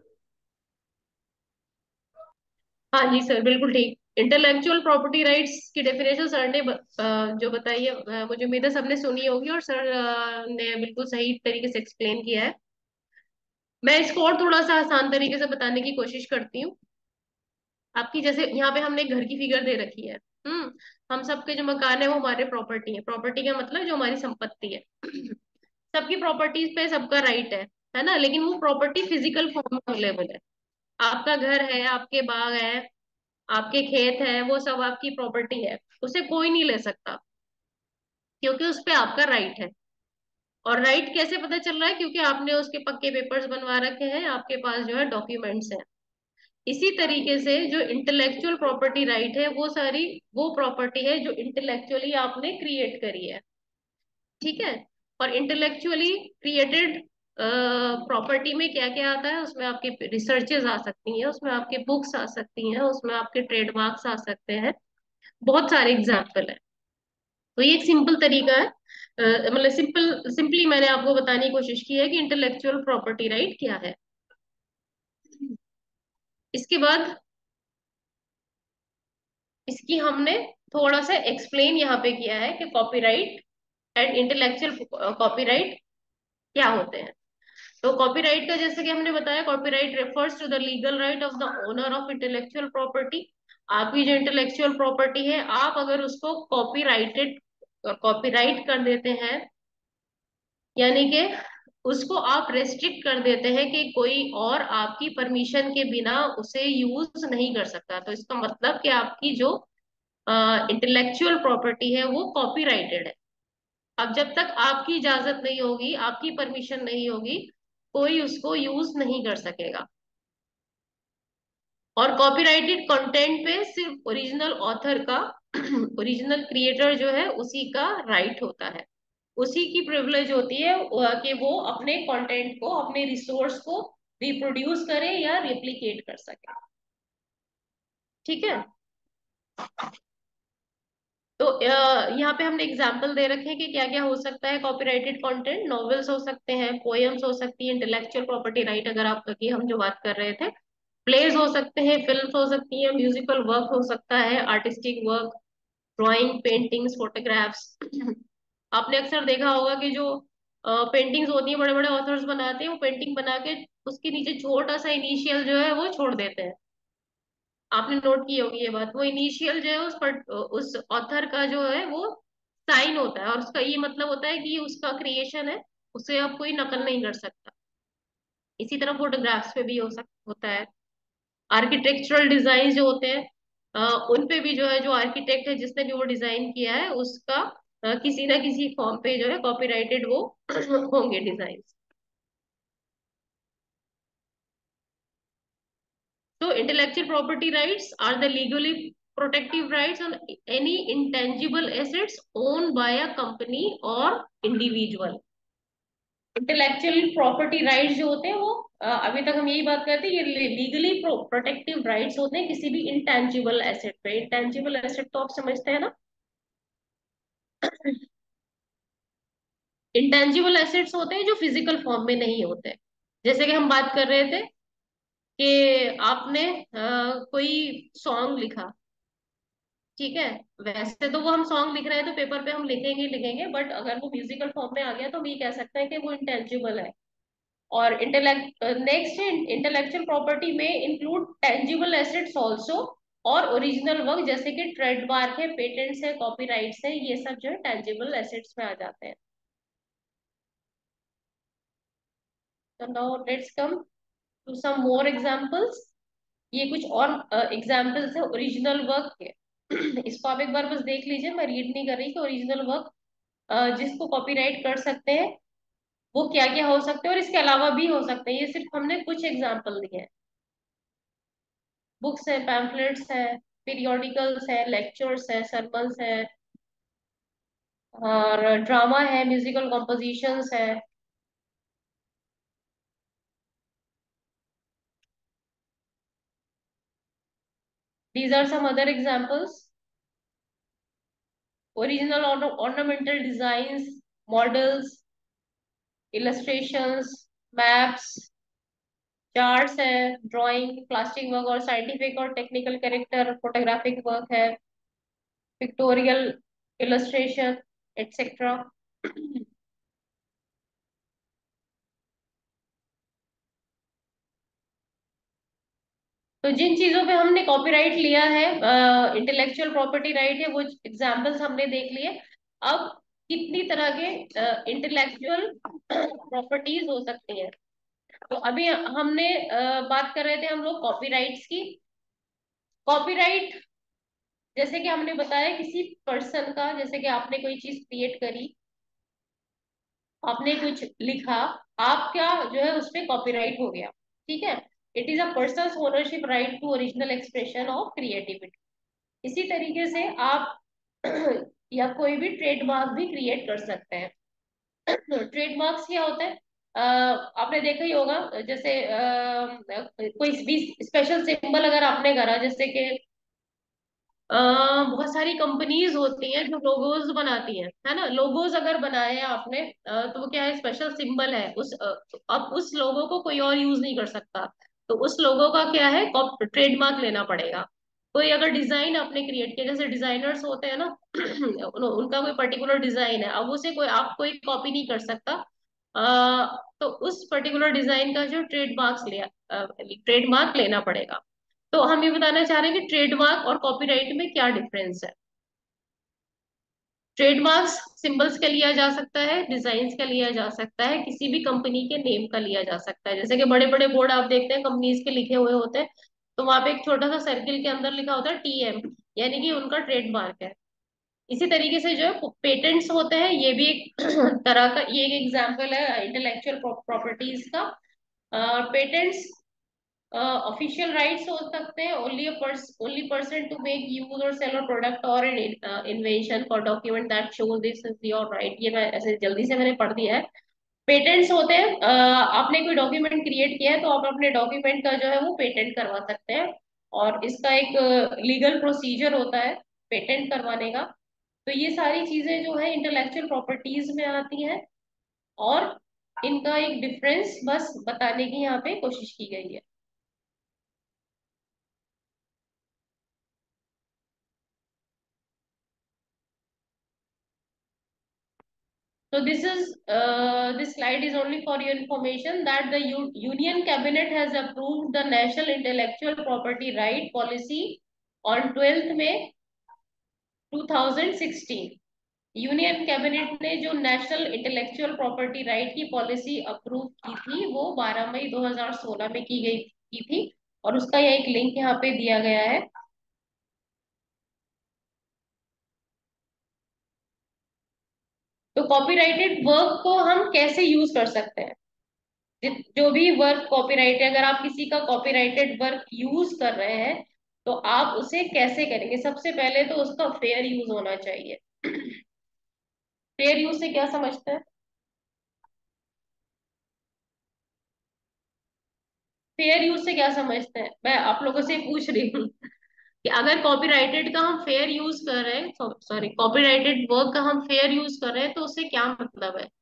हाँ जी सर, बिल्कुल ठीक। इंटेलेक्चुअल प्रॉपर्टी राइट्स की डेफिनेशन सर ने ब- अ, जो बताई है, अ, मुझे उम्मीद है सबने सुनी होगी, और सर अ, ने बिल्कुल सही तरीके से एक्सप्लेन किया है। मैं इसको और थोड़ा सा आसान तरीके से बताने की कोशिश करती हूँ। आपकी जैसे यहाँ पे हमने एक घर की फिगर दे रखी है। हम्म। हम सबके जो मकान है वो हमारे प्रॉपर्टी है। प्रॉपर्टी का मतलब जो हमारी संपत्ति है। सबकी प्रॉपर्टीज पे सबका राइट है है ना, लेकिन वो प्रॉपर्टी फिजिकल फॉर्म में अवेलेबल है। आपका घर है, आपके बाग है, आपके खेत है, वो सब आपकी प्रॉपर्टी है। उसे कोई नहीं ले सकता, क्योंकि उस पे आपका राइट है। और राइट कैसे पता चल रहा है? क्योंकि आपने उसके पक्के पेपर्स बनवा रखे हैं, आपके पास जो है डॉक्यूमेंट्स हैं। इसी तरीके से जो इंटेलेक्चुअल प्रॉपर्टी राइट है, वो सारी वो प्रॉपर्टी है जो इंटेलेक्चुअली आपने क्रिएट करी है। ठीक है। और इंटेलेक्चुअली क्रिएटेड प्रॉपर्टी में क्या क्या आता है? उसमें आपकी रिसर्चेज आ सकती हैं, उसमें आपके बुक्स आ सकती हैं, उसमें आपके ट्रेडमार्क्स आ सकते हैं। बहुत सारे एग्जाम्पल है। तो ये एक सिंपल तरीका है, अ, मतलब सिंपल सिंपली मैंने आपको बताने की कोशिश की है कि इंटेलेक्चुअल प्रॉपर्टी राइट क्या है। इसके बाद इसकी हमने थोड़ा सा एक्सप्लेन यहाँ पे किया है कि कॉपीराइट एंड इंटेलेक्चुअल कॉपीराइट क्या होते हैं। तो कॉपीराइट का जैसे कि हमने बताया, copyright refers to the legal right of the owner of intellectual property. आपकी जो इंटेलेक्चुअल प्रॉपर्टी है, आप अगर उसको कॉपीराइटेड कॉपीराइट कर देते हैं, यानी कि उसको आप रेस्ट्रिक्ट कर देते हैं कि कोई और आपकी परमिशन के बिना उसे यूज नहीं कर सकता, तो इसका मतलब कि आपकी जो इंटेलेक्चुअल प्रॉपर्टी है वो कॉपीराइटेड है। अब जब तक आपकी इजाजत नहीं होगी, आपकी परमिशन नहीं होगी, कोई उसको यूज नहीं कर सकेगा। और कॉपीराइटेड कंटेंट पे सिर्फ ओरिजिनल ऑथर का ओरिजिनल क्रिएटर जो है उसी का राइट होता है। उसी की प्रिविलेज होती है अ, कि वो अपने कंटेंट को, अपने रिसोर्स को रिप्रोड्यूस करे या रिप्लिकेट कर सके। ठीक है। तो अ, यहाँ पे हमने एग्जाम्पल दे रखे हैं कि क्या क्या हो सकता है कॉपीराइटेड कंटेंट। नॉवेल्स हो सकते हैं, पोएम्स हो सकती है, इंटेलेक्चुअल प्रॉपर्टी राइट अगर आप की हम जो बात कर रहे थे, प्लेज हो सकते हैं, फिल्म्स हो सकती हैं, म्यूजिकल वर्क हो सकता है, artistic work, drawing, paintings, photographs. आपने अक्सर देखा होगा कि जो पेंटिंग्स होती है, बड़े बड़े ऑथर्स बनाते हैं, वो पेंटिंग बना के उसके नीचे छोटा सा इनिशियल जो है वो छोड़ देते हैं। आपने नोट की होगी ये बात। वो इनिशियल जो है उस पर उस ऑथर का जो है वो साइन होता है, और उसका ये मतलब होता है कि ये उसका क्रिएशन है, उसे अब कोई नकल नहीं कर सकता। इसी तरह फोटोग्राफ्स पे भी हो सक होता है। आर्किटेक्चरल डिजाइन जो होते हैं अ, उन पे भी जो है, जो आर्किटेक्ट है जिसने भी वो डिजाइन किया है उसका अ, किसी ना किसी फॉर्म पे जो है कॉपीराइटेड वो होंगे design. So intellectual property rights are the legally protective rights on any intangible assets owned by a company or individual. Intellectual property rights जो होते हैं वो अ, अभी तक हम यही बात करते हैं, ये लीगली प्रोटेक्टिव राइट्स होते हैं किसी भी इंटेंजिबल एसेट पे। इंटेंजिबल एसेट तो आप समझते हैं ना। इंटेंजिबल एसेट्स होते हैं जो फिजिकल फॉर्म में नहीं होते। जैसे कि हम बात कर रहे थे कि आपने अ, कोई सॉन्ग लिखा, ठीक है, वैसे तो वो हम सॉन्ग लिख रहे हैं तो पेपर पे हम लिखेंगे लिखेंगे, बट अगर वो म्यूजिकल फॉर्म में आ गया तो हम ये कह सकते हैं कि वो इंटेंजिबल है। और इंटेलेक्ट नेक्स्ट इंटेलेक्चुअल प्रॉपर्टी में इंक्लूड टेंजिबल एसेट्स ऑल्सो और ओरिजिनल वर्क, जैसे कि ट्रेडमार्क है, पेटेंट्स है, कॉपीराइट्स है, ये सब जो है टेंजिबल एसेट्स में आ जाते हैं। तो now let's come to some more examples. ये कुछ और एग्जांपल्स है ओरिजिनल वर्क के। इसको आप एक बार बस देख लीजिए, मैं रीड नहीं कर रही कि ओरिजिनल वर्क जिसको कॉपीराइट कर सकते हैं वो क्या क्या हो सकते हैं और इसके अलावा भी हो सकते हैं। ये सिर्फ हमने कुछ एग्जांपल दिए हैं। बुक्स है, पैम्फलेट्स है, पीरियोडिकल्स है, लेक्चर्स है, सरमन्स है, और ड्रामा है, म्यूजिकल कॉम्पोजिशंस है। These are some other examples. Original orna- ornamental designs, models, illustrations, maps, charts है, ड्राइंग, प्लास्टिक वर्क और साइंटिफिक और टेक्निकल कैरेक्टर, फोटोग्राफिक वर्क है, पिक्टोरियल इलस्ट्रेशन एटसेट्रा। तो जिन चीजों पे हमने कॉपीराइट लिया है, इंटेलेक्चुअल प्रॉपर्टी राइट है, वो एग्जांपल्स हमने देख लिए। अब कितनी तरह के इंटेलेक्चुअल प्रॉपर्टीज हो सकती हैं। तो अभी हमने uh, बात कर रहे थे हम लोग कॉपीराइट्स की। कॉपीराइट जैसे कि हमने बताया किसी पर्सन का, जैसे कि आपने कोई चीज क्रिएट करी, आपने कुछ लिखा, आपका जो है उसपे कॉपीराइट हो गया, ठीक है। It is a person's ownership right to original expression of creativity. इसी तरीके से आप या कोई भी ट्रेडमार्क भी क्रिएट कर सकते हैं। ट्रेडमार्क्स क्या होते हैं? अ, आपने देखा ही होगा, जैसे अ, कोई भी स्पेशल सिंबल अगर आपने करा, जैसे कि अ, बहुत सारी कंपनीज होती हैं जो लोगोज बनाती हैं, है ना। लोगोज अगर बनाए हैं आपने अ, तो वो क्या है, स्पेशल सिंबल है उस अ, अब उस लोगो को कोई और यूज नहीं कर सकता। तो उस लोगो का क्या है, ट्रेडमार्क लेना पड़ेगा। कोई अगर डिजाइन आपने क्रिएट किया, जैसे डिजाइनर्स होते हैं ना उन, उनका कोई पर्टिकुलर डिजाइन है, अब उसे कोई आप कोई कॉपी नहीं कर सकता। आ, तो उस पर्टिकुलर डिजाइन का जो ट्रेडमार्क्स लिया ट्रेडमार्क लेना पड़ेगा। तो हम ये बताना चाह रहे हैं कि ट्रेडमार्क और कॉपीराइट में क्या डिफरेंस है। ट्रेडमार्क्स सिंबल्स का लिया जा सकता है, डिजाइन्स का लिया जा सकता है, किसी भी कंपनी के नेम का लिया जा सकता है। जैसे कि बड़े बड़े बोर्ड आप देखते हैं कंपनीज के लिखे हुए होते हैं, तो वहां पे एक छोटा सा सर्किल के अंदर लिखा होता है टीएम, यानी कि उनका ट्रेडमार्क है। इसी तरीके से जो है पेटेंट्स होते हैं, ये भी एक तरह का, ये एक एग्जाम्पल है इंटेलेक्चुअल प्रॉपर्टीज का। पेटेंट्स ऑफिशियल राइट्स हो सकते हैं, only only person to make use और सेल अ प्रोडक्ट और an invention for document that shows this is your right. ये मैं ऐसे जल्दी से मैंने पढ़ दिया है। पेटेंट्स होते हैं, uh, आपने कोई डॉक्यूमेंट क्रिएट किया है तो आप अपने डॉक्यूमेंट का जो है वो पेटेंट करवा सकते हैं, और इसका एक लीगल uh, प्रोसीजर होता है पेटेंट करवाने का। तो ये सारी चीजें जो है इंटेलेक्चुअल प्रॉपर्टीज में आती हैं, और इनका एक डिफरेंस बस बताने की यहाँ पे कोशिश की गई है। So this is uh, this slide is only for your information that the U Union Cabinet has approved the National Intellectual Property Right Policy on twelfth May two thousand sixteen. Union cabinet ने जो नेशनल इंटेलेक्चुअल प्रॉपर्टी राइट की पॉलिसी अप्रूव की थी वो बारह मई दो हज़ार सोलह में की गई की थी, और उसका यह एक लिंक यहाँ पे दिया गया है। तो कॉपीराइटेड वर्क को हम कैसे यूज कर सकते हैं? जित- जो भी वर्क कॉपीराइट है, अगर आप किसी का कॉपीराइटेड वर्क यूज कर रहे हैं तो आप उसे कैसे करेंगे? सबसे पहले तो उसका फेयर यूज होना चाहिए। फेयर यूज से क्या समझते हैं? फेयर यूज से क्या समझते हैं, मैं आप लोगों से पूछ रही हूँ कि अगर कॉपीराइटेड का हम फेयर यूज कर रहे हैं, सॉरी कॉपीराइटेड वर्क का हम फेयर यूज कर रहे हैं, तो उससे क्या मतलब है?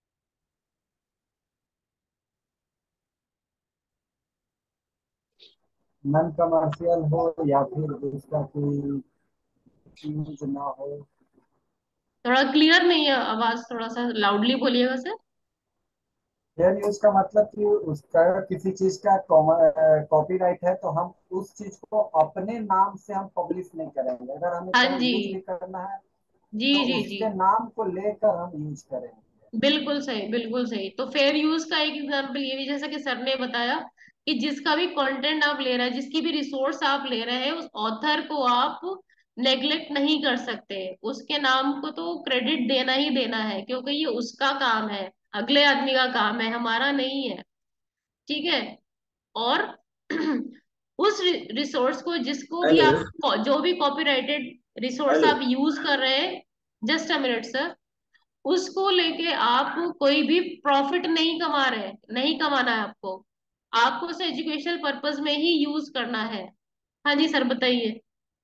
नॉन कमर्शियल हो या फिर उसका कोई यूज ना हो। थोड़ा क्लियर नहीं है आवाज, थोड़ा सा लाउडली बोलिएगा सर। फेयर यूज का मतलब कि उसका किसी चीज का कॉपीराइट है तो हम उस चीज को अपने नाम से हम पब्लिश नहीं करेंगे, अगर हमें हाँ कहीं जी, यूज भी करना है जी तो जी जी, उसके नाम को लेकर हम यूज करेंगे। बिल्कुल सही, बिल्कुल सही। तो फेयर यूज का एक एग्जांपल ये भी, जैसा कि सर ने बताया, कि जिसका भी कंटेंट आप ले रहे हैं, जिसकी भी रिसोर्स आप ले रहे हैं, उस ऑथर को आप नेग्लेक्ट नहीं कर सकते। उसके नाम को तो क्रेडिट देना ही देना है, क्योंकि ये उसका काम है, अगले आदमी का काम है, हमारा नहीं है। ठीक है। और उस रिसोर्स को, जिसको भी हेलो। आप, जो भी कॉपीराइटेड रिसोर्स हेलो। आप यूज कर रहे हैं, जस्ट अ मिनट सर, उसको लेके आप कोई भी प्रॉफिट नहीं कमा रहे, नहीं कमाना है आपको। आपको उसे एजुकेशनल पर्पस में ही यूज करना है। हाँ जी सर, बताइए।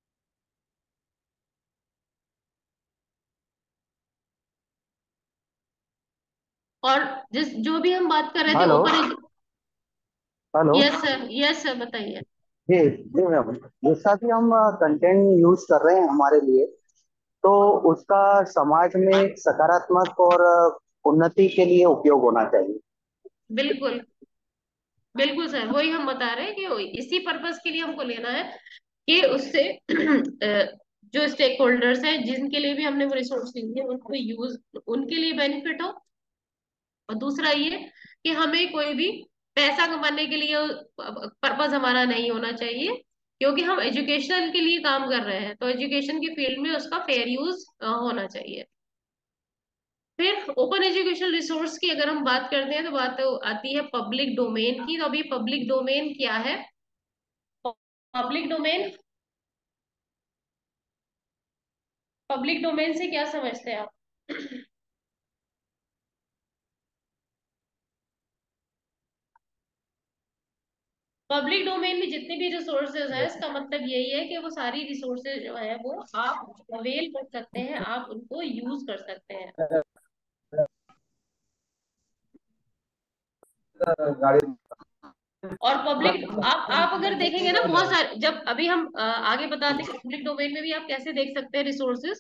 और जिस जो भी हम बात कर रहे थे hello. Open, hello. Yes sir, yes sir, बताइए। जी जी मैम, जैसा कि हम कंटेंट यूज कर रहे हैं हमारे लिए, तो उसका समाज में सकारात्मक और अ, उन्नति के लिए उपयोग होना चाहिए। बिल्कुल, बिल्कुल सर, वही हम बता रहे हैं कि इसी पर्पस के लिए हमको लेना है कि उससे अ, जो स्टेक होल्डर्स हैं, जिनके लिए भी हमने वो रिसोर्स लिए हैं, उनको यूज, उनके लिए बेनिफिट हो। और दूसरा ये कि हमें कोई भी पैसा कमाने के लिए पर्पस हमारा नहीं होना चाहिए, क्योंकि हम एजुकेशन के लिए काम कर रहे हैं, तो एजुकेशन की फील्ड में उसका फेयर यूज होना चाहिए। फिर ओपन एजुकेशन रिसोर्स की अगर हम बात करते हैं, तो बात तो आती है पब्लिक डोमेन की। तो अभी पब्लिक डोमेन क्या है? पब्लिक डोमेन, पब्लिक डोमेन से क्या समझते हैं आप? पब्लिक डोमेन में जितने भी रिसोर्सेज हैं, इसका मतलब यही है कि वो सारी रिसोर्सेज जो है वो आप अवेल कर सकते हैं, आप उनको यूज कर सकते हैं। गाड़ी। और पब्लिक, आप आप अगर देखेंगे ना, बहुत सारे, जब अभी हम अ, आगे बताते हैं पब्लिक डोमेन में भी आप कैसे देख सकते हैं रिसोर्सेज।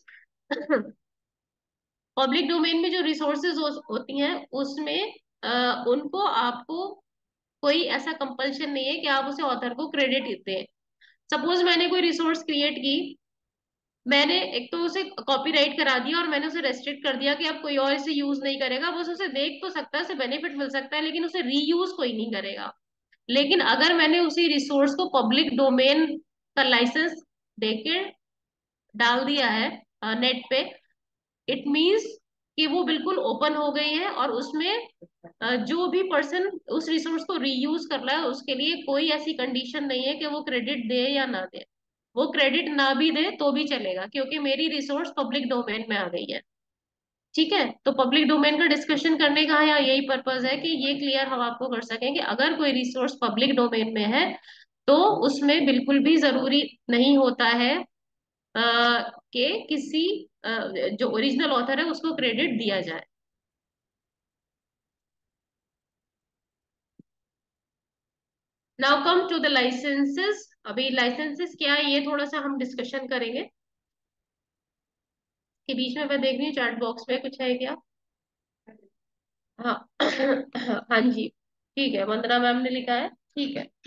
पब्लिक डोमेन में जो रिसोर्सेज हो, होती हैं, उसमें अ, उनको आपको कोई ऐसा कंपल्शन नहीं है कि आप उसे ऑथर को क्रेडिट दें। सपोज मैंने कोई रिसोर्स क्रिएट की, मैंने एक तो उसे कॉपीराइट करा दिया और मैंने उसे रेस्ट्रिक्ट कर दिया कि अब कोई और इसे यूज नहीं करेगा, बस उसे देख तो सकता है, उसे बेनिफिट मिल सकता है, लेकिन उसे रीयूज कोई नहीं करेगा। लेकिन अगर मैंने उसी रिसोर्स को पब्लिक डोमेन का लाइसेंस देके डाल दिया है नेट पे, इट मीन्स कि वो बिल्कुल ओपन हो गई है, और उसमें अ, जो भी पर्सन उस रिसोर्स को रीयूज कर रहा है, उसके लिए कोई ऐसी कंडीशन नहीं है कि वो क्रेडिट दे या ना दे। वो क्रेडिट ना भी दे तो भी चलेगा, क्योंकि मेरी रिसोर्स पब्लिक डोमेन में आ गई है। ठीक है। तो पब्लिक डोमेन का डिस्कशन करने का यहाँ यही पर्पज है कि ये क्लियर हम आपको कर सकें कि अगर कोई रिसोर्स पब्लिक डोमेन में है, तो उसमें बिल्कुल भी जरूरी नहीं होता है अ, कि किसी अ, जो ओरिजिनल ऑथर है उसको क्रेडिट दिया जाए। Now come to the licenses. अभी लाइसेंसेस क्या है ये थोड़ा सा हम डिस्कशन करेंगे। के बीच में मैं देख रही हूँ चैट बॉक्स में कुछ है क्या? हाँ। हाँ जी, ठीक है, वंदना मैम ने लिखा है, ठीक है।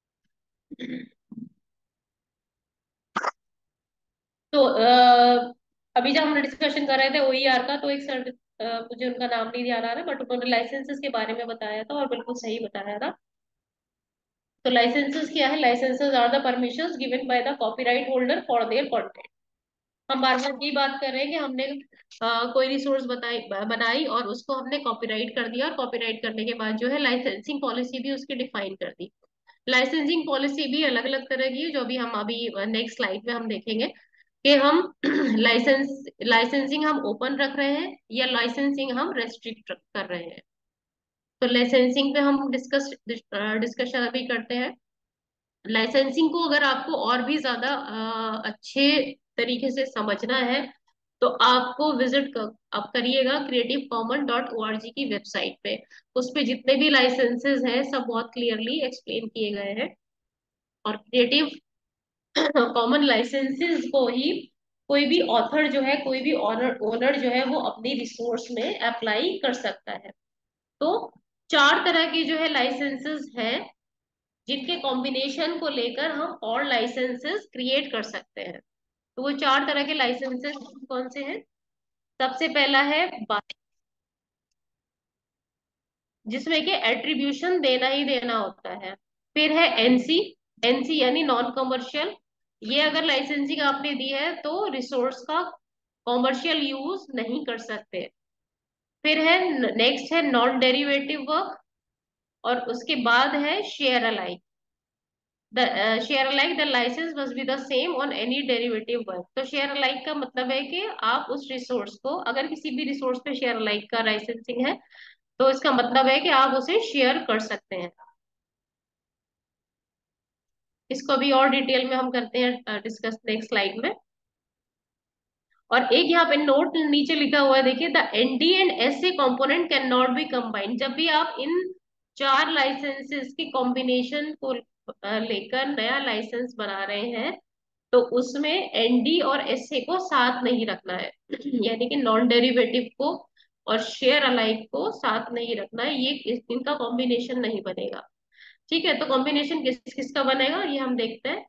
तो अभी जब हम डिस्कशन कर रहे थे ओईआर का, तो एक सर, मुझे उनका नाम नहीं ध्यान आ रहा, बट उन्होंने लाइसेंसेस के बारे में बताया था और बिल्कुल सही बताया था। तो लाइसेंसेस क्या है? Licenses are the permissions given by the copyright holder for their content. हम बार बार यही बात कर रहे हैं कि हमने आ, कोई रिसोर्स बताई बनाई और उसको हमने कॉपीराइट कर दिया, और कॉपीराइट करने के बाद जो है लाइसेंसिंग पॉलिसी भी उसकी डिफाइन कर दी। लाइसेंसिंग पॉलिसी भी अलग अलग तरह की है, जो भी हम अभी नेक्स्ट स्लाइड में हम देखेंगे कि हम लाइसेंस लाइसेंसिंग हम ओपन रख रहे हैं या लाइसेंसिंग हम रेस्ट्रिक्ट कर रहे हैं। तो लाइसेंसिंग पे हम डिस्कस डिस्कशन अभी करते हैं। लाइसेंसिंग को अगर आपको और भी ज्यादा अ, अच्छे तरीके से समझना है, तो आपको विजिट कर, आप करिएगा creative common dot O R G की वेबसाइट पे। उस पे जितने भी लाइसेंसेस हैं सब बहुत क्लियरली एक्सप्लेन किए गए हैं। और क्रिएटिव कॉमन लाइसेंसेस को ही कोई भी ऑथर जो है, कोई भी ओनर ओनर जो है वो अपनी रिसोर्स में अप्लाई कर सकता है। तो चार तरह के जो है लाइसेंसेस हैं, जिनके कॉम्बिनेशन को लेकर हम और लाइसेंसेस क्रिएट कर सकते हैं। तो वो चार तरह के लाइसेंसेस कौन से हैं? सबसे पहला है बाय, जिसमें कि एट्रीब्यूशन देना ही देना होता है। फिर है एनसी, एनसी यानी नॉन कमर्शियल। ये अगर लाइसेंसिंग आपने दी है तो रिसोर्स का कॉमर्शियल यूज नहीं कर सकते। फिर है नेक्स्ट है नॉन डेरिवेटिव वर्क, और उसके बाद है share alike. The share alike the license must be the same on any derivative work. तो शेयर अलाइक का मतलब है कि आप उस रिसोर्स को, अगर किसी भी रिसोर्स पे शेयर अलाइक का लाइसेंसिंग है, तो इसका मतलब है कि आप उसे शेयर कर सकते हैं। इसको भी और डिटेल में हम करते हैं डिस्कस नेक्स्ट स्लाइड में। और एक यहाँ पे नोट नीचे लिखा हुआ है, देखिए, the ND and SA component can not be combined. जब भी आप इन चार लाइसेंसेस के कॉम्बिनेशन को अ, लेकर नया लाइसेंस बना रहे हैं, तो उसमें एनडी और एसए को साथ नहीं रखना है यानी कि नॉन डेरिवेटिव को और शेयर अलाइक को साथ नहीं रखना है। ये इस- इनका कॉम्बिनेशन नहीं बनेगा। ठीक है, तो कॉम्बिनेशन किस किसका बनेगा ये हम देखते हैं।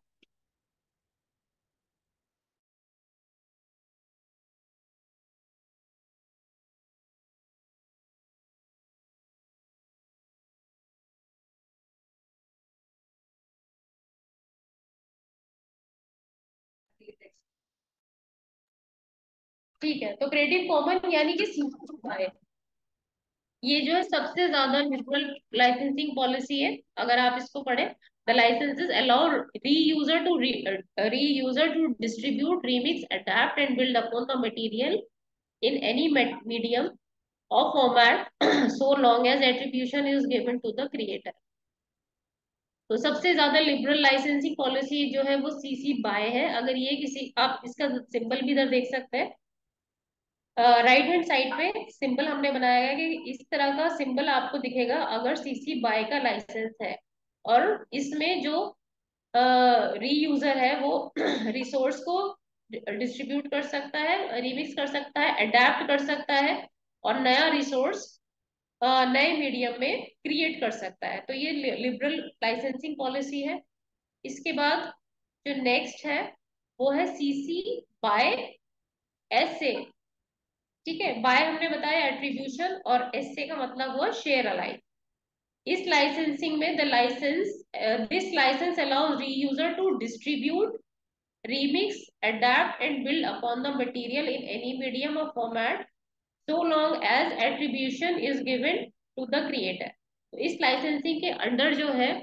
ठीक है, तो क्रिएटिव कॉमन यानी कि सी है, ये जो है सबसे ज्यादा लिबरल लाइसेंसिंग पॉलिसी है। अगर आप इसको पढ़े, the licenses allow reuser to reuser to distribute, remix, adapt and build upon the material in any medium or format so long as attribution is given to the creator। तो सबसे ज्यादा लिबरल लाइसेंसिंग पॉलिसी जो है वो सीसी बाय है। अगर ये किसी, आप इसका सिंबल भी इधर देख सकते हैं, राइट हैंड साइड पे सिंबल हमने बनाया है कि इस तरह का सिंबल आपको दिखेगा अगर सीसी बाय का लाइसेंस है। और इसमें जो रीयूजर है वो रिसोर्स को डिस्ट्रीब्यूट कर सकता है, रिमिक्स कर सकता है, अडेप्ट कर सकता है, और नया रिसोर्स नए मीडियम में क्रिएट कर सकता है। तो ये लिबरल लाइसेंसिंग पॉलिसी है। इसके बाद जो नेक्स्ट है वो है सीसी बाय एसए। ठीक है, बाय हमने बताया एट्रीब्यूशन, और एसए का मतलब हुआ शेयर अलाइक। इस लाइसेंसिंग में the license this license allows reuser to distribute, remix, adapt and build upon the material in any medium or format so long as attribution is given to the creator। तो इस लाइसेंसिंग के अंडर जो है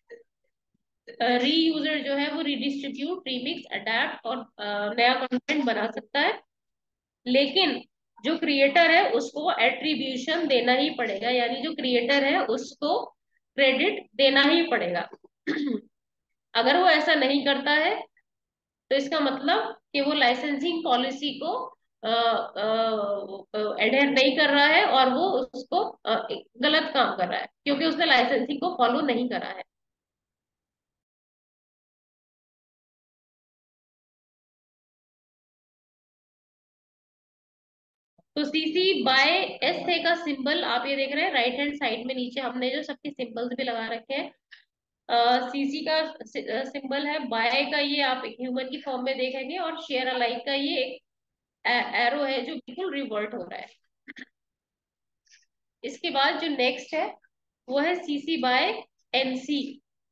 रीयूजर जो है वो रीडिस्ट्रीब्यूट, रीमिक्स, अडेप्ट और uh, नया कंटेंट बना सकता है, लेकिन जो क्रिएटर है उसको एट्रीब्यूशन देना ही पड़ेगा, यानी जो क्रिएटर है उसको क्रेडिट देना ही पड़ेगा। अगर वो ऐसा नहीं करता है तो इसका मतलब कि वो लाइसेंसिंग पॉलिसी को एडहेर नहीं कर रहा है, और वो उसको अ, गलत काम कर रहा है, क्योंकि उसने लाइसेंसिंग को फॉलो नहीं करा है। तो सीसी बाय एस ए का सिंबल आप ये देख रहे हैं राइट हैंड साइड में, नीचे हमने जो सबके सिंबल्स भी लगा रखे हैं। सीसी का सिंबल है, बाय का ये आप ह्यूमन की फॉर्म में देखेंगे, और शेयर अलाइक का ये एक एरो है जो बिल्कुल रिवर्ट हो रहा है। इसके बाद जो नेक्स्ट है वो है CC by NC.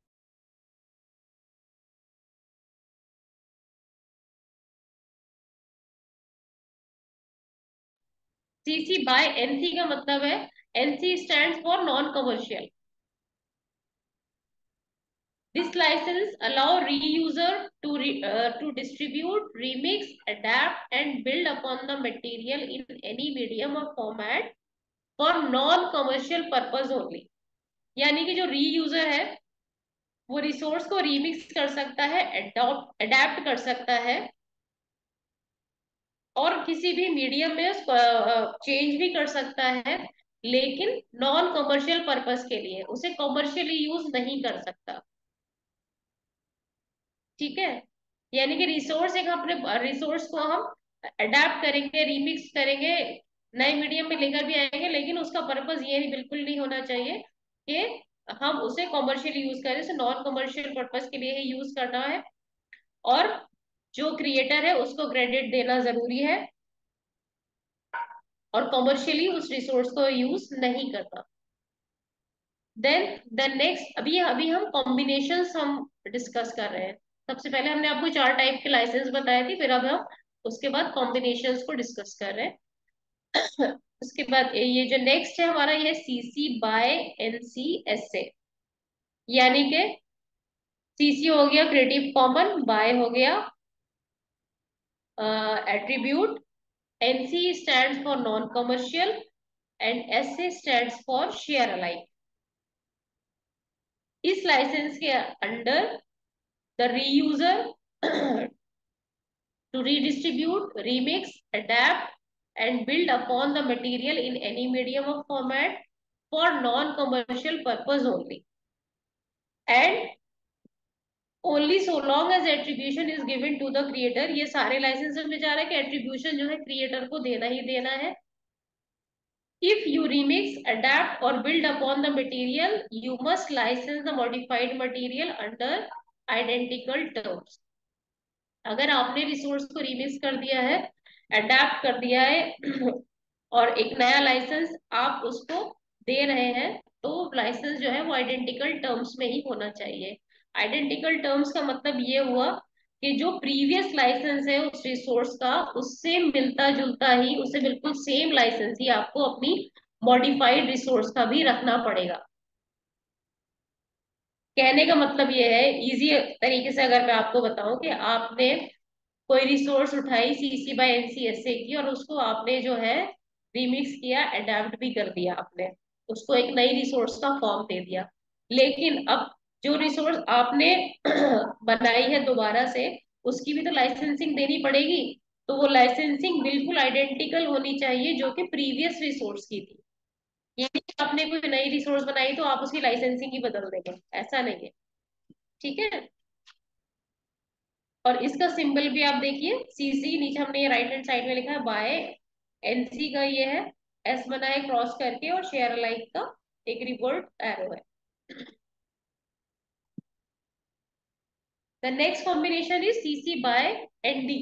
CC by NC का मतलब है, NC stands for non commercial. This license allow reuser to re, uh, to distribute, remix, adapt, and build upon the material in any medium or format for non-commercial purpose only। यानी कि जो रीयूजर है वो रिसोर्स को रीमिक्स कर सकता है, अडॉप्ट अडेप्ट कर सकता है, और किसी भी मीडियम में उसको चेंज भी कर सकता है, लेकिन नॉन कमर्शियल पर्पस के लिए, उसे कमर्शियली यूज नहीं कर सकता। ठीक है, यानी कि रिसोर्स एक अपने रिसोर्स को हम अडेप्ट करेंगे, रिमिक्स करेंगे, नए मीडियम में लेकर भी आएंगे, लेकिन उसका पर्पस ये नहीं, बिल्कुल नहीं होना चाहिए कि हम उसे कमर्शियली यूज करें, उसे नॉन कमर्शियल पर्पस के लिए ही यूज करना है, और जो क्रिएटर है उसको क्रेडिट देना जरूरी है, और कमर्शियली उस रिसोर्स को यूज नहीं करना। देन द नेक्स्ट, अभी अभी हम कॉम्बिनेशंस हम डिस्कस कर रहे हैं। सबसे पहले हमने आपको चार टाइप के लाइसेंस बताए थे, फिर अब हम उसके बाद कॉम्बिनेशंस को डिस्कस कर रहे हैं। उसके बाद ये जो नेक्स्ट है हमारा, ये सीसी बाय एनसी एसए, यानी कि सीसी हो गया क्रिएटिव कॉमन, बाय हो गया attribute, NC stands for non commercial, and SA stands for share alike. इस लाइसेंस के under the reuser to redistribute, remix, adapt, and build upon the material in any medium or format for non-commercial purpose only, and only so long as attribution is given to the creator। ये सारे लाइसेंस में जा रहा है कि एट्रीब्यूशन जो है क्रिएटर को देना ही देना है। If you remix, adapt, or build upon the material, you must license the modified material under identical terms। अगर आपने रिसोर्स को रिमिक्स कर दिया है, अडेप्ट कर दिया है, और एक नया लाइसेंस आप उसको दे रहे हैं, तो लाइसेंस जो है वो आइडेंटिकल टर्म्स में ही होना चाहिए। आइडेंटिकल टर्म्स का मतलब ये हुआ कि जो प्रीवियस लाइसेंस है उस रिसोर्स का, उससे मिलता जुलता ही, उससे बिल्कुल सेम लाइसेंस ही आपको अपनी मॉडिफाइड रिसोर्स का भी रखना पड़ेगा। कहने का मतलब ये है, इजी तरीके से अगर मैं आपको बताऊं कि आपने कोई रिसोर्स उठाई सीसी बाय एनसीएसए की, और उसको आपने जो है रिमिक्स किया, अडेप्ट भी कर दिया, आपने उसको एक नई रिसोर्स का फॉर्म दे दिया, लेकिन अब जो रिसोर्स आपने बनाई है दोबारा से, उसकी भी तो लाइसेंसिंग देनी पड़ेगी। तो वो लाइसेंसिंग बिल्कुल आइडेंटिकल होनी चाहिए जो कि प्रीवियस रिसोर्स की थी। ये नहीं कि आपने कोई नई रिसोर्स बनाई तो आप उसकी लाइसेंसिंग ही बदल देंगे, ऐसा नहीं है। ठीक है, और इसका सिंबल भी आप देखिए, सीसी, नीचे हमने ये राइट हैंड साइड में लिखा है बाय, एनसी का ये है एस बना है क्रॉस करके, और शेयर अलाइक का एक रिवर्ट एरो है। The next combination is CC by ND.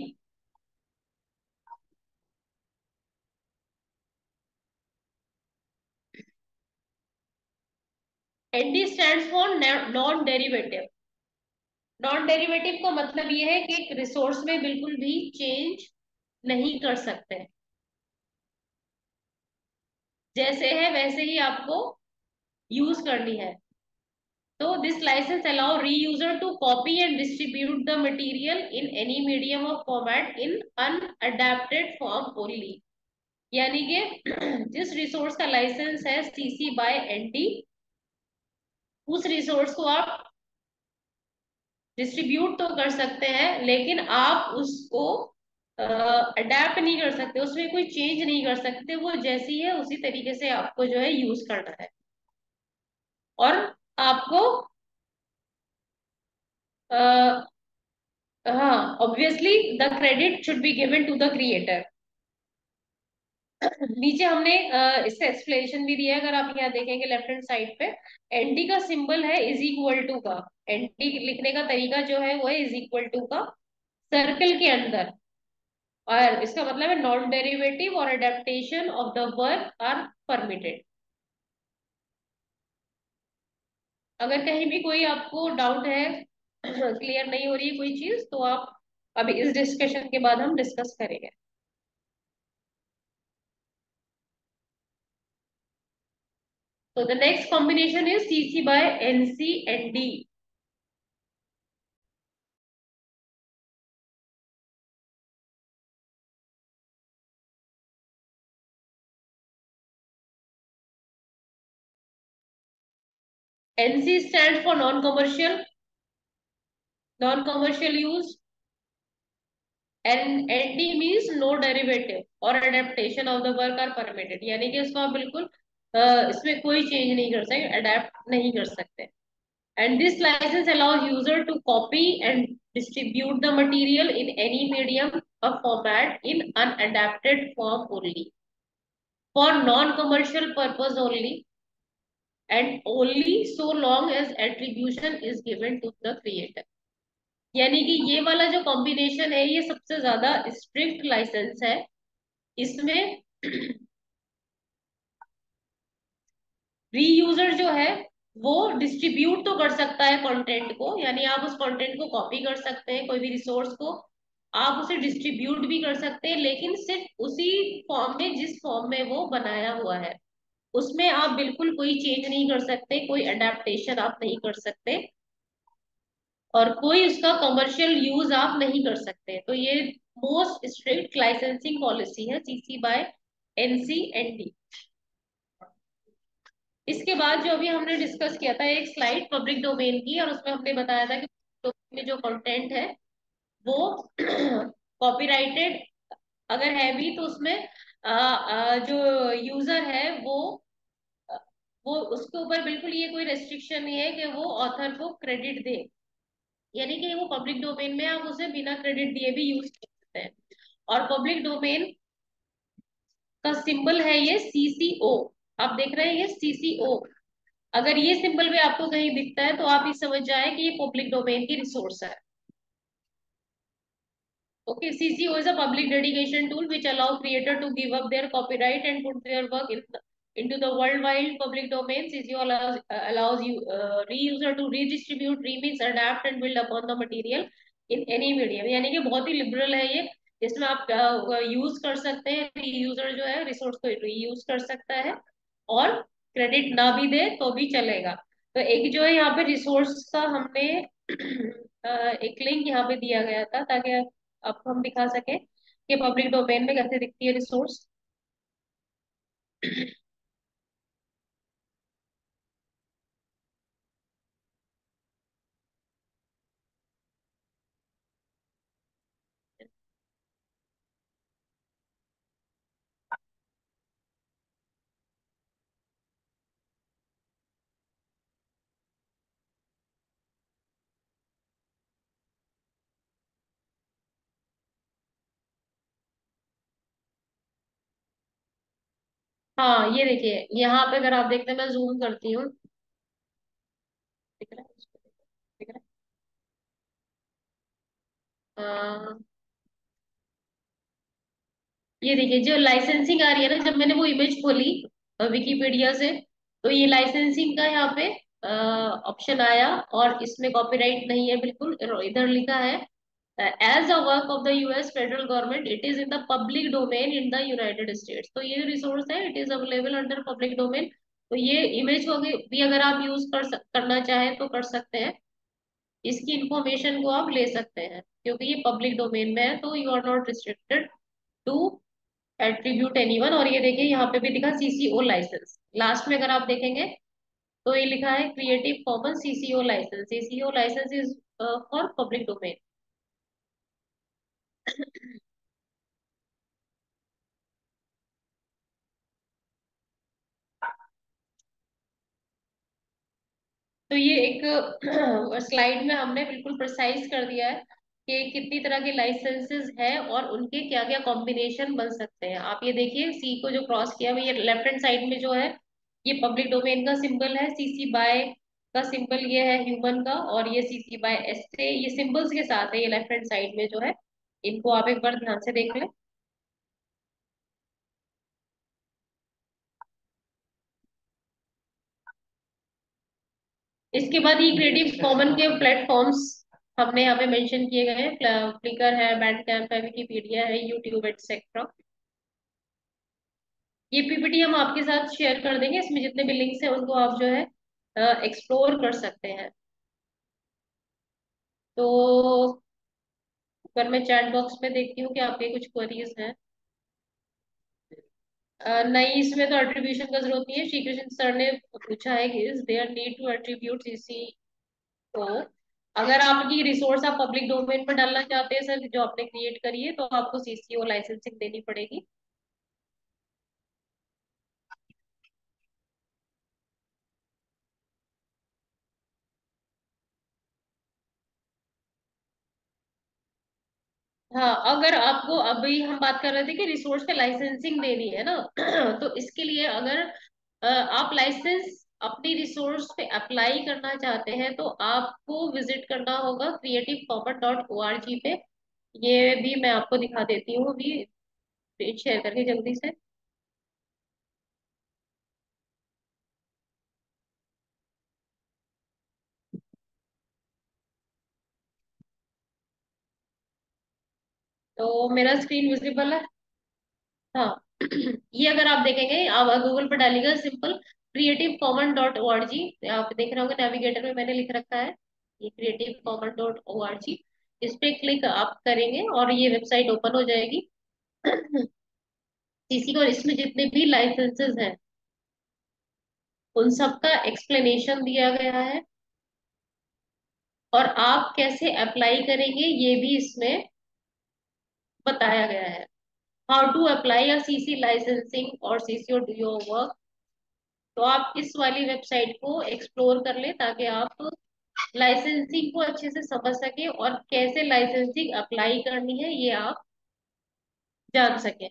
ND stands for non derivative. Non derivative का मतलब ये है कि एक रिसोर्स में बिल्कुल भी चेंज नहीं कर सकते, जैसे है वैसे ही आपको यूज करनी है। तो this license allow reuser to copy and distribute the material in any medium or format in unadapted form only। यानी कि जिस रिसोर्स का लाइसेंस है सीसी बाय एनडी, उस रिसोर्स को आप डिस्ट्रीब्यूट तो कर सकते हैं, लेकिन आप उसको अडेप्ट नहीं कर सकते, उसमें कोई चेंज नहीं कर सकते, वो जैसी है उसी तरीके से आपको जो है यूज करना है, और आपको uh, हाँ, obviously the credit should be given to the creator. नीचे हमने uh, इसका एक्सप्लेनेशन भी दिया है, अगर आप यहाँ देखेंगे लेफ्ट हैंड साइड पे, एनडी का सिंबल है इज इक्वल टू का, एनडी लिखने का तरीका जो है वो है इज इक्वल टू का, सर्कल के अंदर और इसका मतलब है नॉन डेरिवेटिव और adaptation of the work are permitted. अगर कहीं भी कोई आपको डाउट है, क्लियर नहीं हो रही है कोई चीज, तो आप अभी इस डिस्कशन के बाद हम डिस्कस करेंगे। So the next combination is C C by N C and D. N C stands for non-commercial, non-commercial use, and N D means no derivative or adaptation of the work are permitted. यानी कि इसको आप बिल्कुल इसमें कोई चेंज नहीं कर सकते, अडेप्ट नहीं कर सकते। And this license allows user to copy and distribute the material in any medium or format in unadapted form only, for non-commercial purpose only, and only so long as attribution is given to the creator. यानी कि ये वाला जो कॉम्बिनेशन है ये सबसे ज्यादा स्ट्रिक्ट लाइसेंस है। इसमें रीयूजर जो है वो डिस्ट्रीब्यूट तो कर सकता है कंटेंट को, यानी आप उस कंटेंट को कॉपी कर सकते हैं, कोई भी रिसोर्स को आप उसे डिस्ट्रीब्यूट भी कर सकते हैं, लेकिन सिर्फ उसी फॉर्म में जिस फॉर्म में वो बनाया हुआ है, उसमें आप बिल्कुल कोई चेंज नहीं कर सकते, कोई अडेप्टेशन आप नहीं कर सकते, और कोई उसका कमर्शियल यूज आप नहीं कर सकते। तो ये मोस्ट स्ट्रिक्ट लाइसेंसिंग पॉलिसी है, CC by NC and D. इसके बाद जो अभी हमने डिस्कस किया था एक स्लाइड पब्लिक डोमेन की, और उसमें हमने बताया था कि डोमेन में जो कंटेंट है वो कॉपीराइटेड अगर है भी, तो उसमें आ, आ, जो यूजर है वो वो उसके ऊपर बिल्कुल ये कोई रेस्ट्रिक्शन नहीं है कि वो ऑथर को क्रेडिट दे, यानी कि वो पब्लिक डोमेन में आप उसे बिना क्रेडिट दिए भी यूज कर सकते हैं। और पब्लिक डोमेन का सिंबल है ये सीसीओ, आप देख रहे हैं ये सीसीओ। अगर ये सिंबल भी आपको कहीं दिखता है तो आप ये समझ जाए कि ये पब्लिक डोमेन की रिसोर्स है। Okay, C C O is a public dedication tool which allow creator to give up their copyright and put their work in the, into the worldwide public domain. C C O allows uh, allows you uh, reuser to redistribute, remix, adapt and build upon the material in any medium. यानी कि बहुत ही लिबरल है ये, इसमें आप यूज uh, कर सकते हैं, रीयूजर जो है रिसोर्स को रीयूज कर सकता है, और क्रेडिट ना भी दे तो भी चलेगा। तो एक जो है यहाँ पे रिसोर्स का हमने एक लिंक यहाँ पे दिया गया था ताकि अब हम दिखा सके कि पब्लिक डोमेन में कैसे दिखती है रिसोर्स। हाँ ये देखिए यहाँ पे अगर आप देखते हैं, मैं जूम करती हूँ, दिख रहा है, दिख रहा है। हाँ, ये देखिए जो लाइसेंसिंग आ रही है ना, जब मैंने वो इमेज खोली विकिपीडिया से, तो ये लाइसेंसिंग का यहाँ पे ऑप्शन आया, और इसमें कॉपीराइट नहीं है बिल्कुल। इधर लिखा है as a work of the US federal government it is in the public domain in the United States. तो ये रिसोर्स है, it is available under public domain. तो ये इमेज को भी अगर आप यूज कर सक, करना चाहें तो कर सकते हैं, इसकी इंफॉर्मेशन को आप ले सकते हैं, क्योंकि ये पब्लिक डोमेन में है, तो you are not restricted to attribute anyone. और ये देखिए यहाँ पे भी दिखा सीसीओ लाइसेंस, लास्ट में अगर आप देखेंगे तो ये लिखा है creative commons CCO license. CCO license is for public domain. तो ये एक स्लाइड में हमने बिल्कुल प्रिसाइज कर दिया है कि कितनी तरह के लाइसेंसेस है और उनके क्या क्या कॉम्बिनेशन बन सकते हैं। आप ये देखिए सी को जो क्रॉस किया हुआ, ये लेफ्ट हैंड साइड में जो है ये पब्लिक डोमेन का सिंबल है, सीसी बाय का सिंबल ये है ह्यूमन का, और ये सीसी बाय एस से ये सिंबल्स के साथ है, ये लेफ्ट हैंड साइड में जो है इनको आप एक बार ध्यान से देख लें। इसके बाद ये क्रिएटिव कॉमन के प्लेटफॉर्म्स हमने यहाँ पे मेंशन किए गए हैं। फ्लिकर है, बैंडकैम्प है, विकिपीडिया है, यूट्यूब एटसेट्रा। ये पीपीटी हम आपके साथ शेयर कर देंगे, इसमें जितने भी लिंक्स हैं उनको आप जो है एक्सप्लोर कर सकते हैं। तो अगर मैं चैट बॉक्स में देखती हूँ कि आपके कुछ क्वेरीज हैं। अ, नहीं, इसमें तो एट्रीब्यूशन का जरूरत नहीं है। श्री कृष्ण सर ने पूछा है कि is there need to attribute CC को। अगर आपकी रिसोर्स आप पब्लिक डोमेन में डालना चाहते हैं सर, जो आपने क्रिएट करी है, तो आपको सीसीओ लाइसेंसिंग देनी पड़ेगी। हाँ, अगर आपको, अभी हम बात कर रहे थे कि रिसोर्स पे लाइसेंसिंग देनी है ना तो इसके लिए अगर अ, आप लाइसेंस अपनी रिसोर्स पे अप्लाई करना चाहते हैं तो आपको विजिट करना होगा creative common dot O R G पे। ये भी मैं आपको दिखा देती हूँ अभी, पेज शेयर करके जल्दी से। तो मेरा स्क्रीन विजिबल है। हाँ ये अगर आप देखेंगे, आप गूगल पर डालिएगा simple creative common dot O R G. आप देख रहे होंगे नेविगेटर में मैंने लिख रखा है ये creative common dot O R G. इस पे क्लिक आप करेंगे और ये वेबसाइट ओपन हो जाएगी सीसी को। और इसमें जितने भी लाइसेंसेस हैं उन सब का एक्सप्लेनेशन दिया गया है, और आप कैसे अप्लाई करेंगे ये भी इसमें बताया गया है। How to apply a CC licensing और सीसीओ डू योर वर्क। तो आप इस वाली वेबसाइट को एक्सप्लोर कर ले ताकि आप लाइसेंसिंग को अच्छे से समझ सके और कैसे लाइसेंसिंग अप्लाई करनी है ये आप जान सके।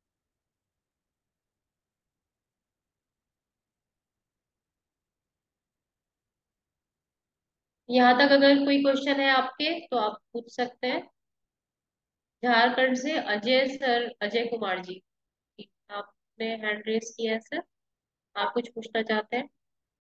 यहाँ तक अगर कोई क्वेश्चन है आपके तो आप पूछ सकते हैं। झारखंड से अजय सर, अजय कुमार जी, आपने हैंड रेस किया है सर, आप कुछ पूछना चाहते हैं?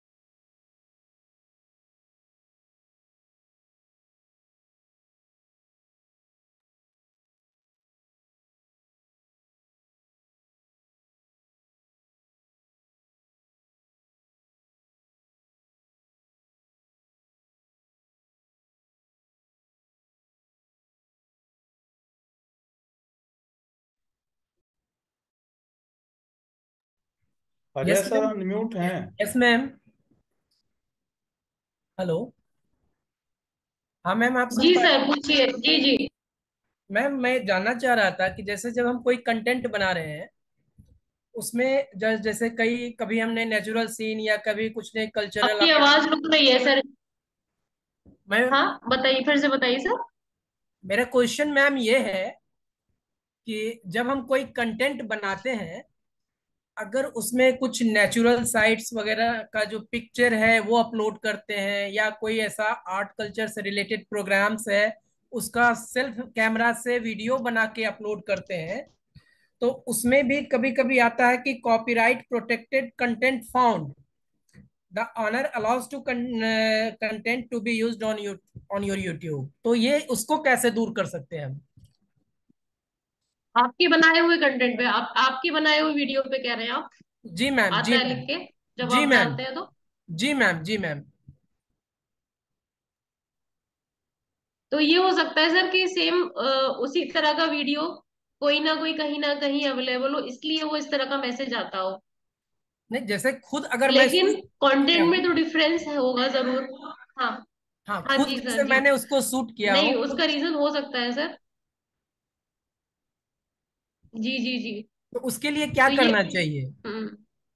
Ajay yes sir ma'am. Unmute हैं। Yes ma'am. हेलो। हाँ मैम, आप सुन जी पा सर रहे पूछिए। जी जी। मैम, मैं जानना चाह रहा था कि जैसे जब हम कोई कंटेंट बना रहे हैं उसमें ज- जैसे कई कभी हमने नेचुरल सीन या कभी कुछ ने कल्चरल आपकी आर्ट। आवाज रुक रही है सर। मैं हाँ बताइए, फिर से बताइए सर। मेरा क्वेश्चन मैम ये है कि जब हम कोई कंटेंट बनाते हैं, अगर उसमें कुछ नेचुरल साइट्स वगैरह का जो पिक्चर है वो अपलोड करते हैं, या कोई ऐसा आर्ट कल्चर से रिलेटेड प्रोग्राम्स है उसका सेल्फ कैमरा से वीडियो बना के अपलोड करते हैं, तो उसमें भी कभी कभी आता है कि copyright protected content found, the owner allows to content to be used on you on your YouTube. तो ये उसको कैसे दूर कर सकते हैं हम? आपके बनाए हुए कंटेंट पे, आप आपके बनाए हुए वीडियो पे कह रहे हैं आप? जी मैम। आता जी है मैम। लिख के जब जी आप मैम। डालते हैं तो? जी मैम। जी मैम। तो ये हो सकता है सर कि सेम उसी तरह का वीडियो कोई ना कोई कहीं ना कहीं अवेलेबल हो, इसलिए वो इस तरह का मैसेज आता हो। नहीं, जैसे खुद अगर मैं लेकिन शूट किया कंटेंट हूँ। में तो डिफरेंस है, होगा जरूर। हाँ। हाँ, हाँ खुद जी जैसे सर जी। मैंने उसको शूट किया नहीं, हूँ तो उसका रीजन हो सकता है सर। जी जी जी। तो उसके लिए क्या तो ये, करना चाहिए? हम्म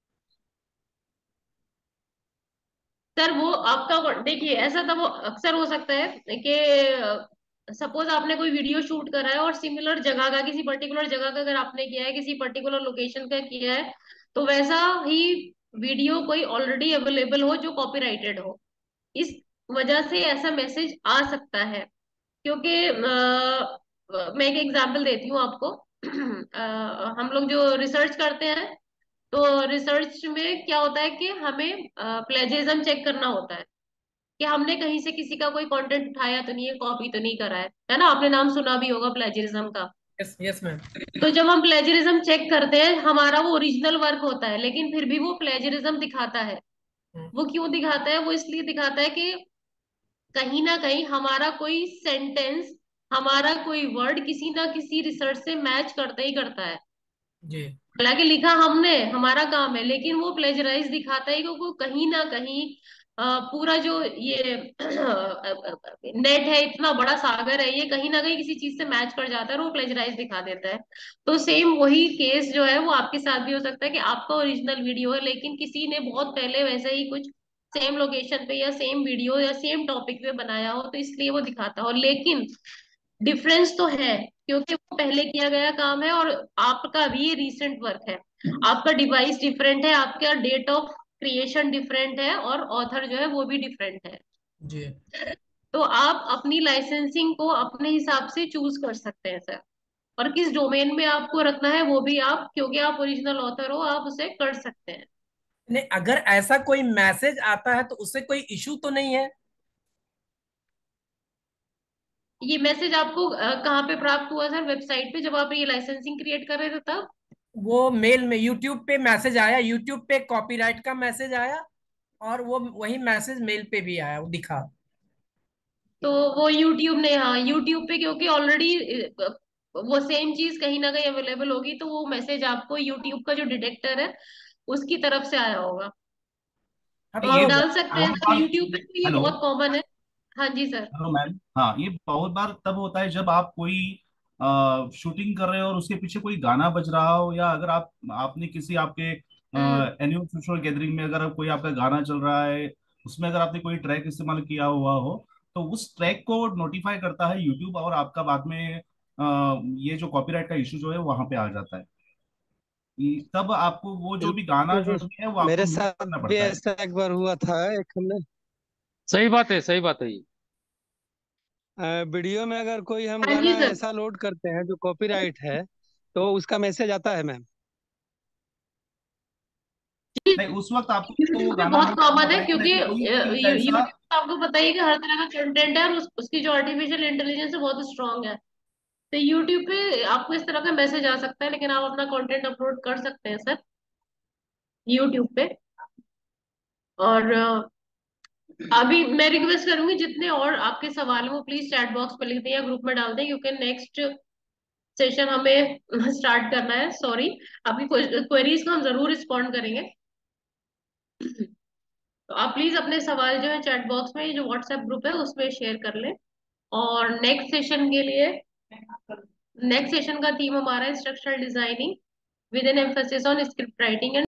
सर वो आपका, देखिए ऐसा तब वो अक्सर हो सकता है कि सपोज आपने कोई वीडियो शूट करा है और सिमिलर जगह का, किसी पर्टिकुलर जगह का अगर आपने किया है, किसी पर्टिकुलर लोकेशन का किया है, तो वैसा ही वीडियो कोई ऑलरेडी अवेलेबल हो जो कॉपीराइटेड हो, इस वजह से ऐसा मैसेज आ सकता है। क्योंकि मैं एक एग्जांपल देती हूँ आपको। अ, हम लोग जो रिसर्च करते हैं, तो रिसर्च में क्या होता है कि हमें प्लेजरिज्म चेक करना होता है कि हमने कहीं से किसी का कोई कंटेंट उठाया तो नहीं है, कॉपी तो नहीं करा है, है ना? आपने नाम सुना भी होगा प्लेजरिज्म का। Yes yes ma'am. तो जब हम प्लेजरिज्म चेक करते हैं, हमारा वो ओरिजिनल वर्क होता है, लेकिन फिर भी वो प्लेजरिज्म दिखाता है। वो क्यों दिखाता है? वो इसलिए दिखाता है कि कहीं ना कहीं हमारा कोई सेंटेंस, हमारा कोई वर्ड किसी ना किसी रिसर्च से मैच करता ही करता है। जी। हालांकि लिखा हमने, हमारा काम है, लेकिन वो प्लेजराइज दिखाता है क्योंकि वो कहीं ना कहीं अ, पूरा जो ये नेट है, इतना बड़ा सागर है, ये कहीं ना कहीं किसी चीज से मैच कर जाता है और वो प्लेजराइज दिखा देता है। तो सेम वही केस जो है वो आपके साथ भी हो सकता है कि आपका ओरिजिनल वीडियो है, लेकिन किसी ने बहुत पहले वैसे ही कुछ सेम लोकेशन पे या सेम वीडियो या सेम टॉपिक पे बनाया हो, तो इसलिए वो दिखाता हो। लेकिन डिफरेंस तो है, क्योंकि वो पहले किया गया काम है और आपका भी रिसेंट वर्क है। आपका डिवाइस डिफरेंट है, आपका डेट ऑफ क्रिएशन डिफरेंट है, और ऑथर जो है वो भी डिफरेंट है। जी। तो आप अपनी लाइसेंसिंग को अपने हिसाब से चूज कर सकते हैं सर, और किस डोमेन में आपको रखना है वो भी आप, क्योंकि आप ओरिजिनल ऑथर हो, आप उसे कर सकते हैं। नहीं, अगर ऐसा कोई मैसेज आता है तो उससे कोई इशू तो नहीं है? ये मैसेज आपको अ, कहाँ पे प्राप्त हुआ सर? वेबसाइट पे जब आप ये लाइसेंसिंग क्रिएट कर रहे थे तब? वो मेल में यूट्यूब पे मैसेज आया, यूट्यूब पे कॉपीराइट का मैसेज आया, और वो वही मैसेज मेल पे भी आया, वो दिखा। तो वो यूट्यूब ने, हाँ यूट्यूब पे क्योंकि ऑलरेडी वो सेम चीज कहीं ना कहीं अवेलेबल होगी, तो वो मैसेज आपको यूट्यूब का जो डिटेक्टर है उसकी तरफ से आया होगा। अब तो ये आप ये डाल सकते हैं बहुत सर बार यूट्यूब पे, तो ये हेलो बहुत कॉमन है। हाँ जी सर। हेलो मैम, हाँ ये बहुत बार तब होता है जब आप कोई शूटिंग कर रहे हो और उसके पीछे कोई गाना बज रहा हो, या अगर आप आपने किसी आपके हम्म। एनुअल सोशल गैदरिंग में अगर कोई आपका गाना चल रहा है, उसमें अगर आपने कोई ट्रैक इस्तेमाल किया हुआ हो, तो उस ट्रैक को नोटिफाई करता है यूट्यूब, और आपका बाद में अ, ये जो कॉपीराइट का इशू जो है वहां पे आ जाता है। ये- तब आपको वो जो भी गाना जो बिल्कुल। भी है वो आपको मेरे म्यूट साथ करना भी पड़ता है। ऐसा एक बार हुआ था। एक हमने सही बात है, सही बात है ये। अ, वीडियो में अगर कोई हम हाँ जी गाना सर। ऐसा लोड करते हैं जो कॉपीराइट है, तो उसका मैसेज आता है मैम। नहीं, उस वक्त आपको वो यूट्यूब पे गाना बहुत म्यूट करना कॉमन है, पड़ेगा, क्योंकि नहीं तो कोई एक यूट्यूब ऐसा तो आपको पता ही है कि हर तरह का कंटेंट है, और उस, उसकी जो आर्टिफिशियल इंटेलिजेंस है बहुत स्ट्रांग है। तो यूट्यूब पे आपको इस तरह का मैसेज आ सकता है, लेकिन आप अपना कंटेंट अपलोड कर सकते हैं सर यूट्यूब पे। और अ, अभी मैं रिक्वेस्ट करूंगी, जितने और आपके सवाल हैं वो प्लीज चैट बॉक्स में लिख दें या ग्रुप में डाल दें, क्योंकि नेक्स्ट सेशन हमें स्टार्ट करना है। सॉरी, आपकी क्वेरीज को हम जरूर रिस्पॉन्ड करेंगे। तो आप प्लीज अपने सवाल जो है चैट बॉक्स में, जो व्हाट्सएप ग्रुप है उसमें शेयर कर लें। और नेक्स्ट सेशन के लिए, नेक्स्ट सेशन का थीम हमारा है structural designing with an emphasis on script writing and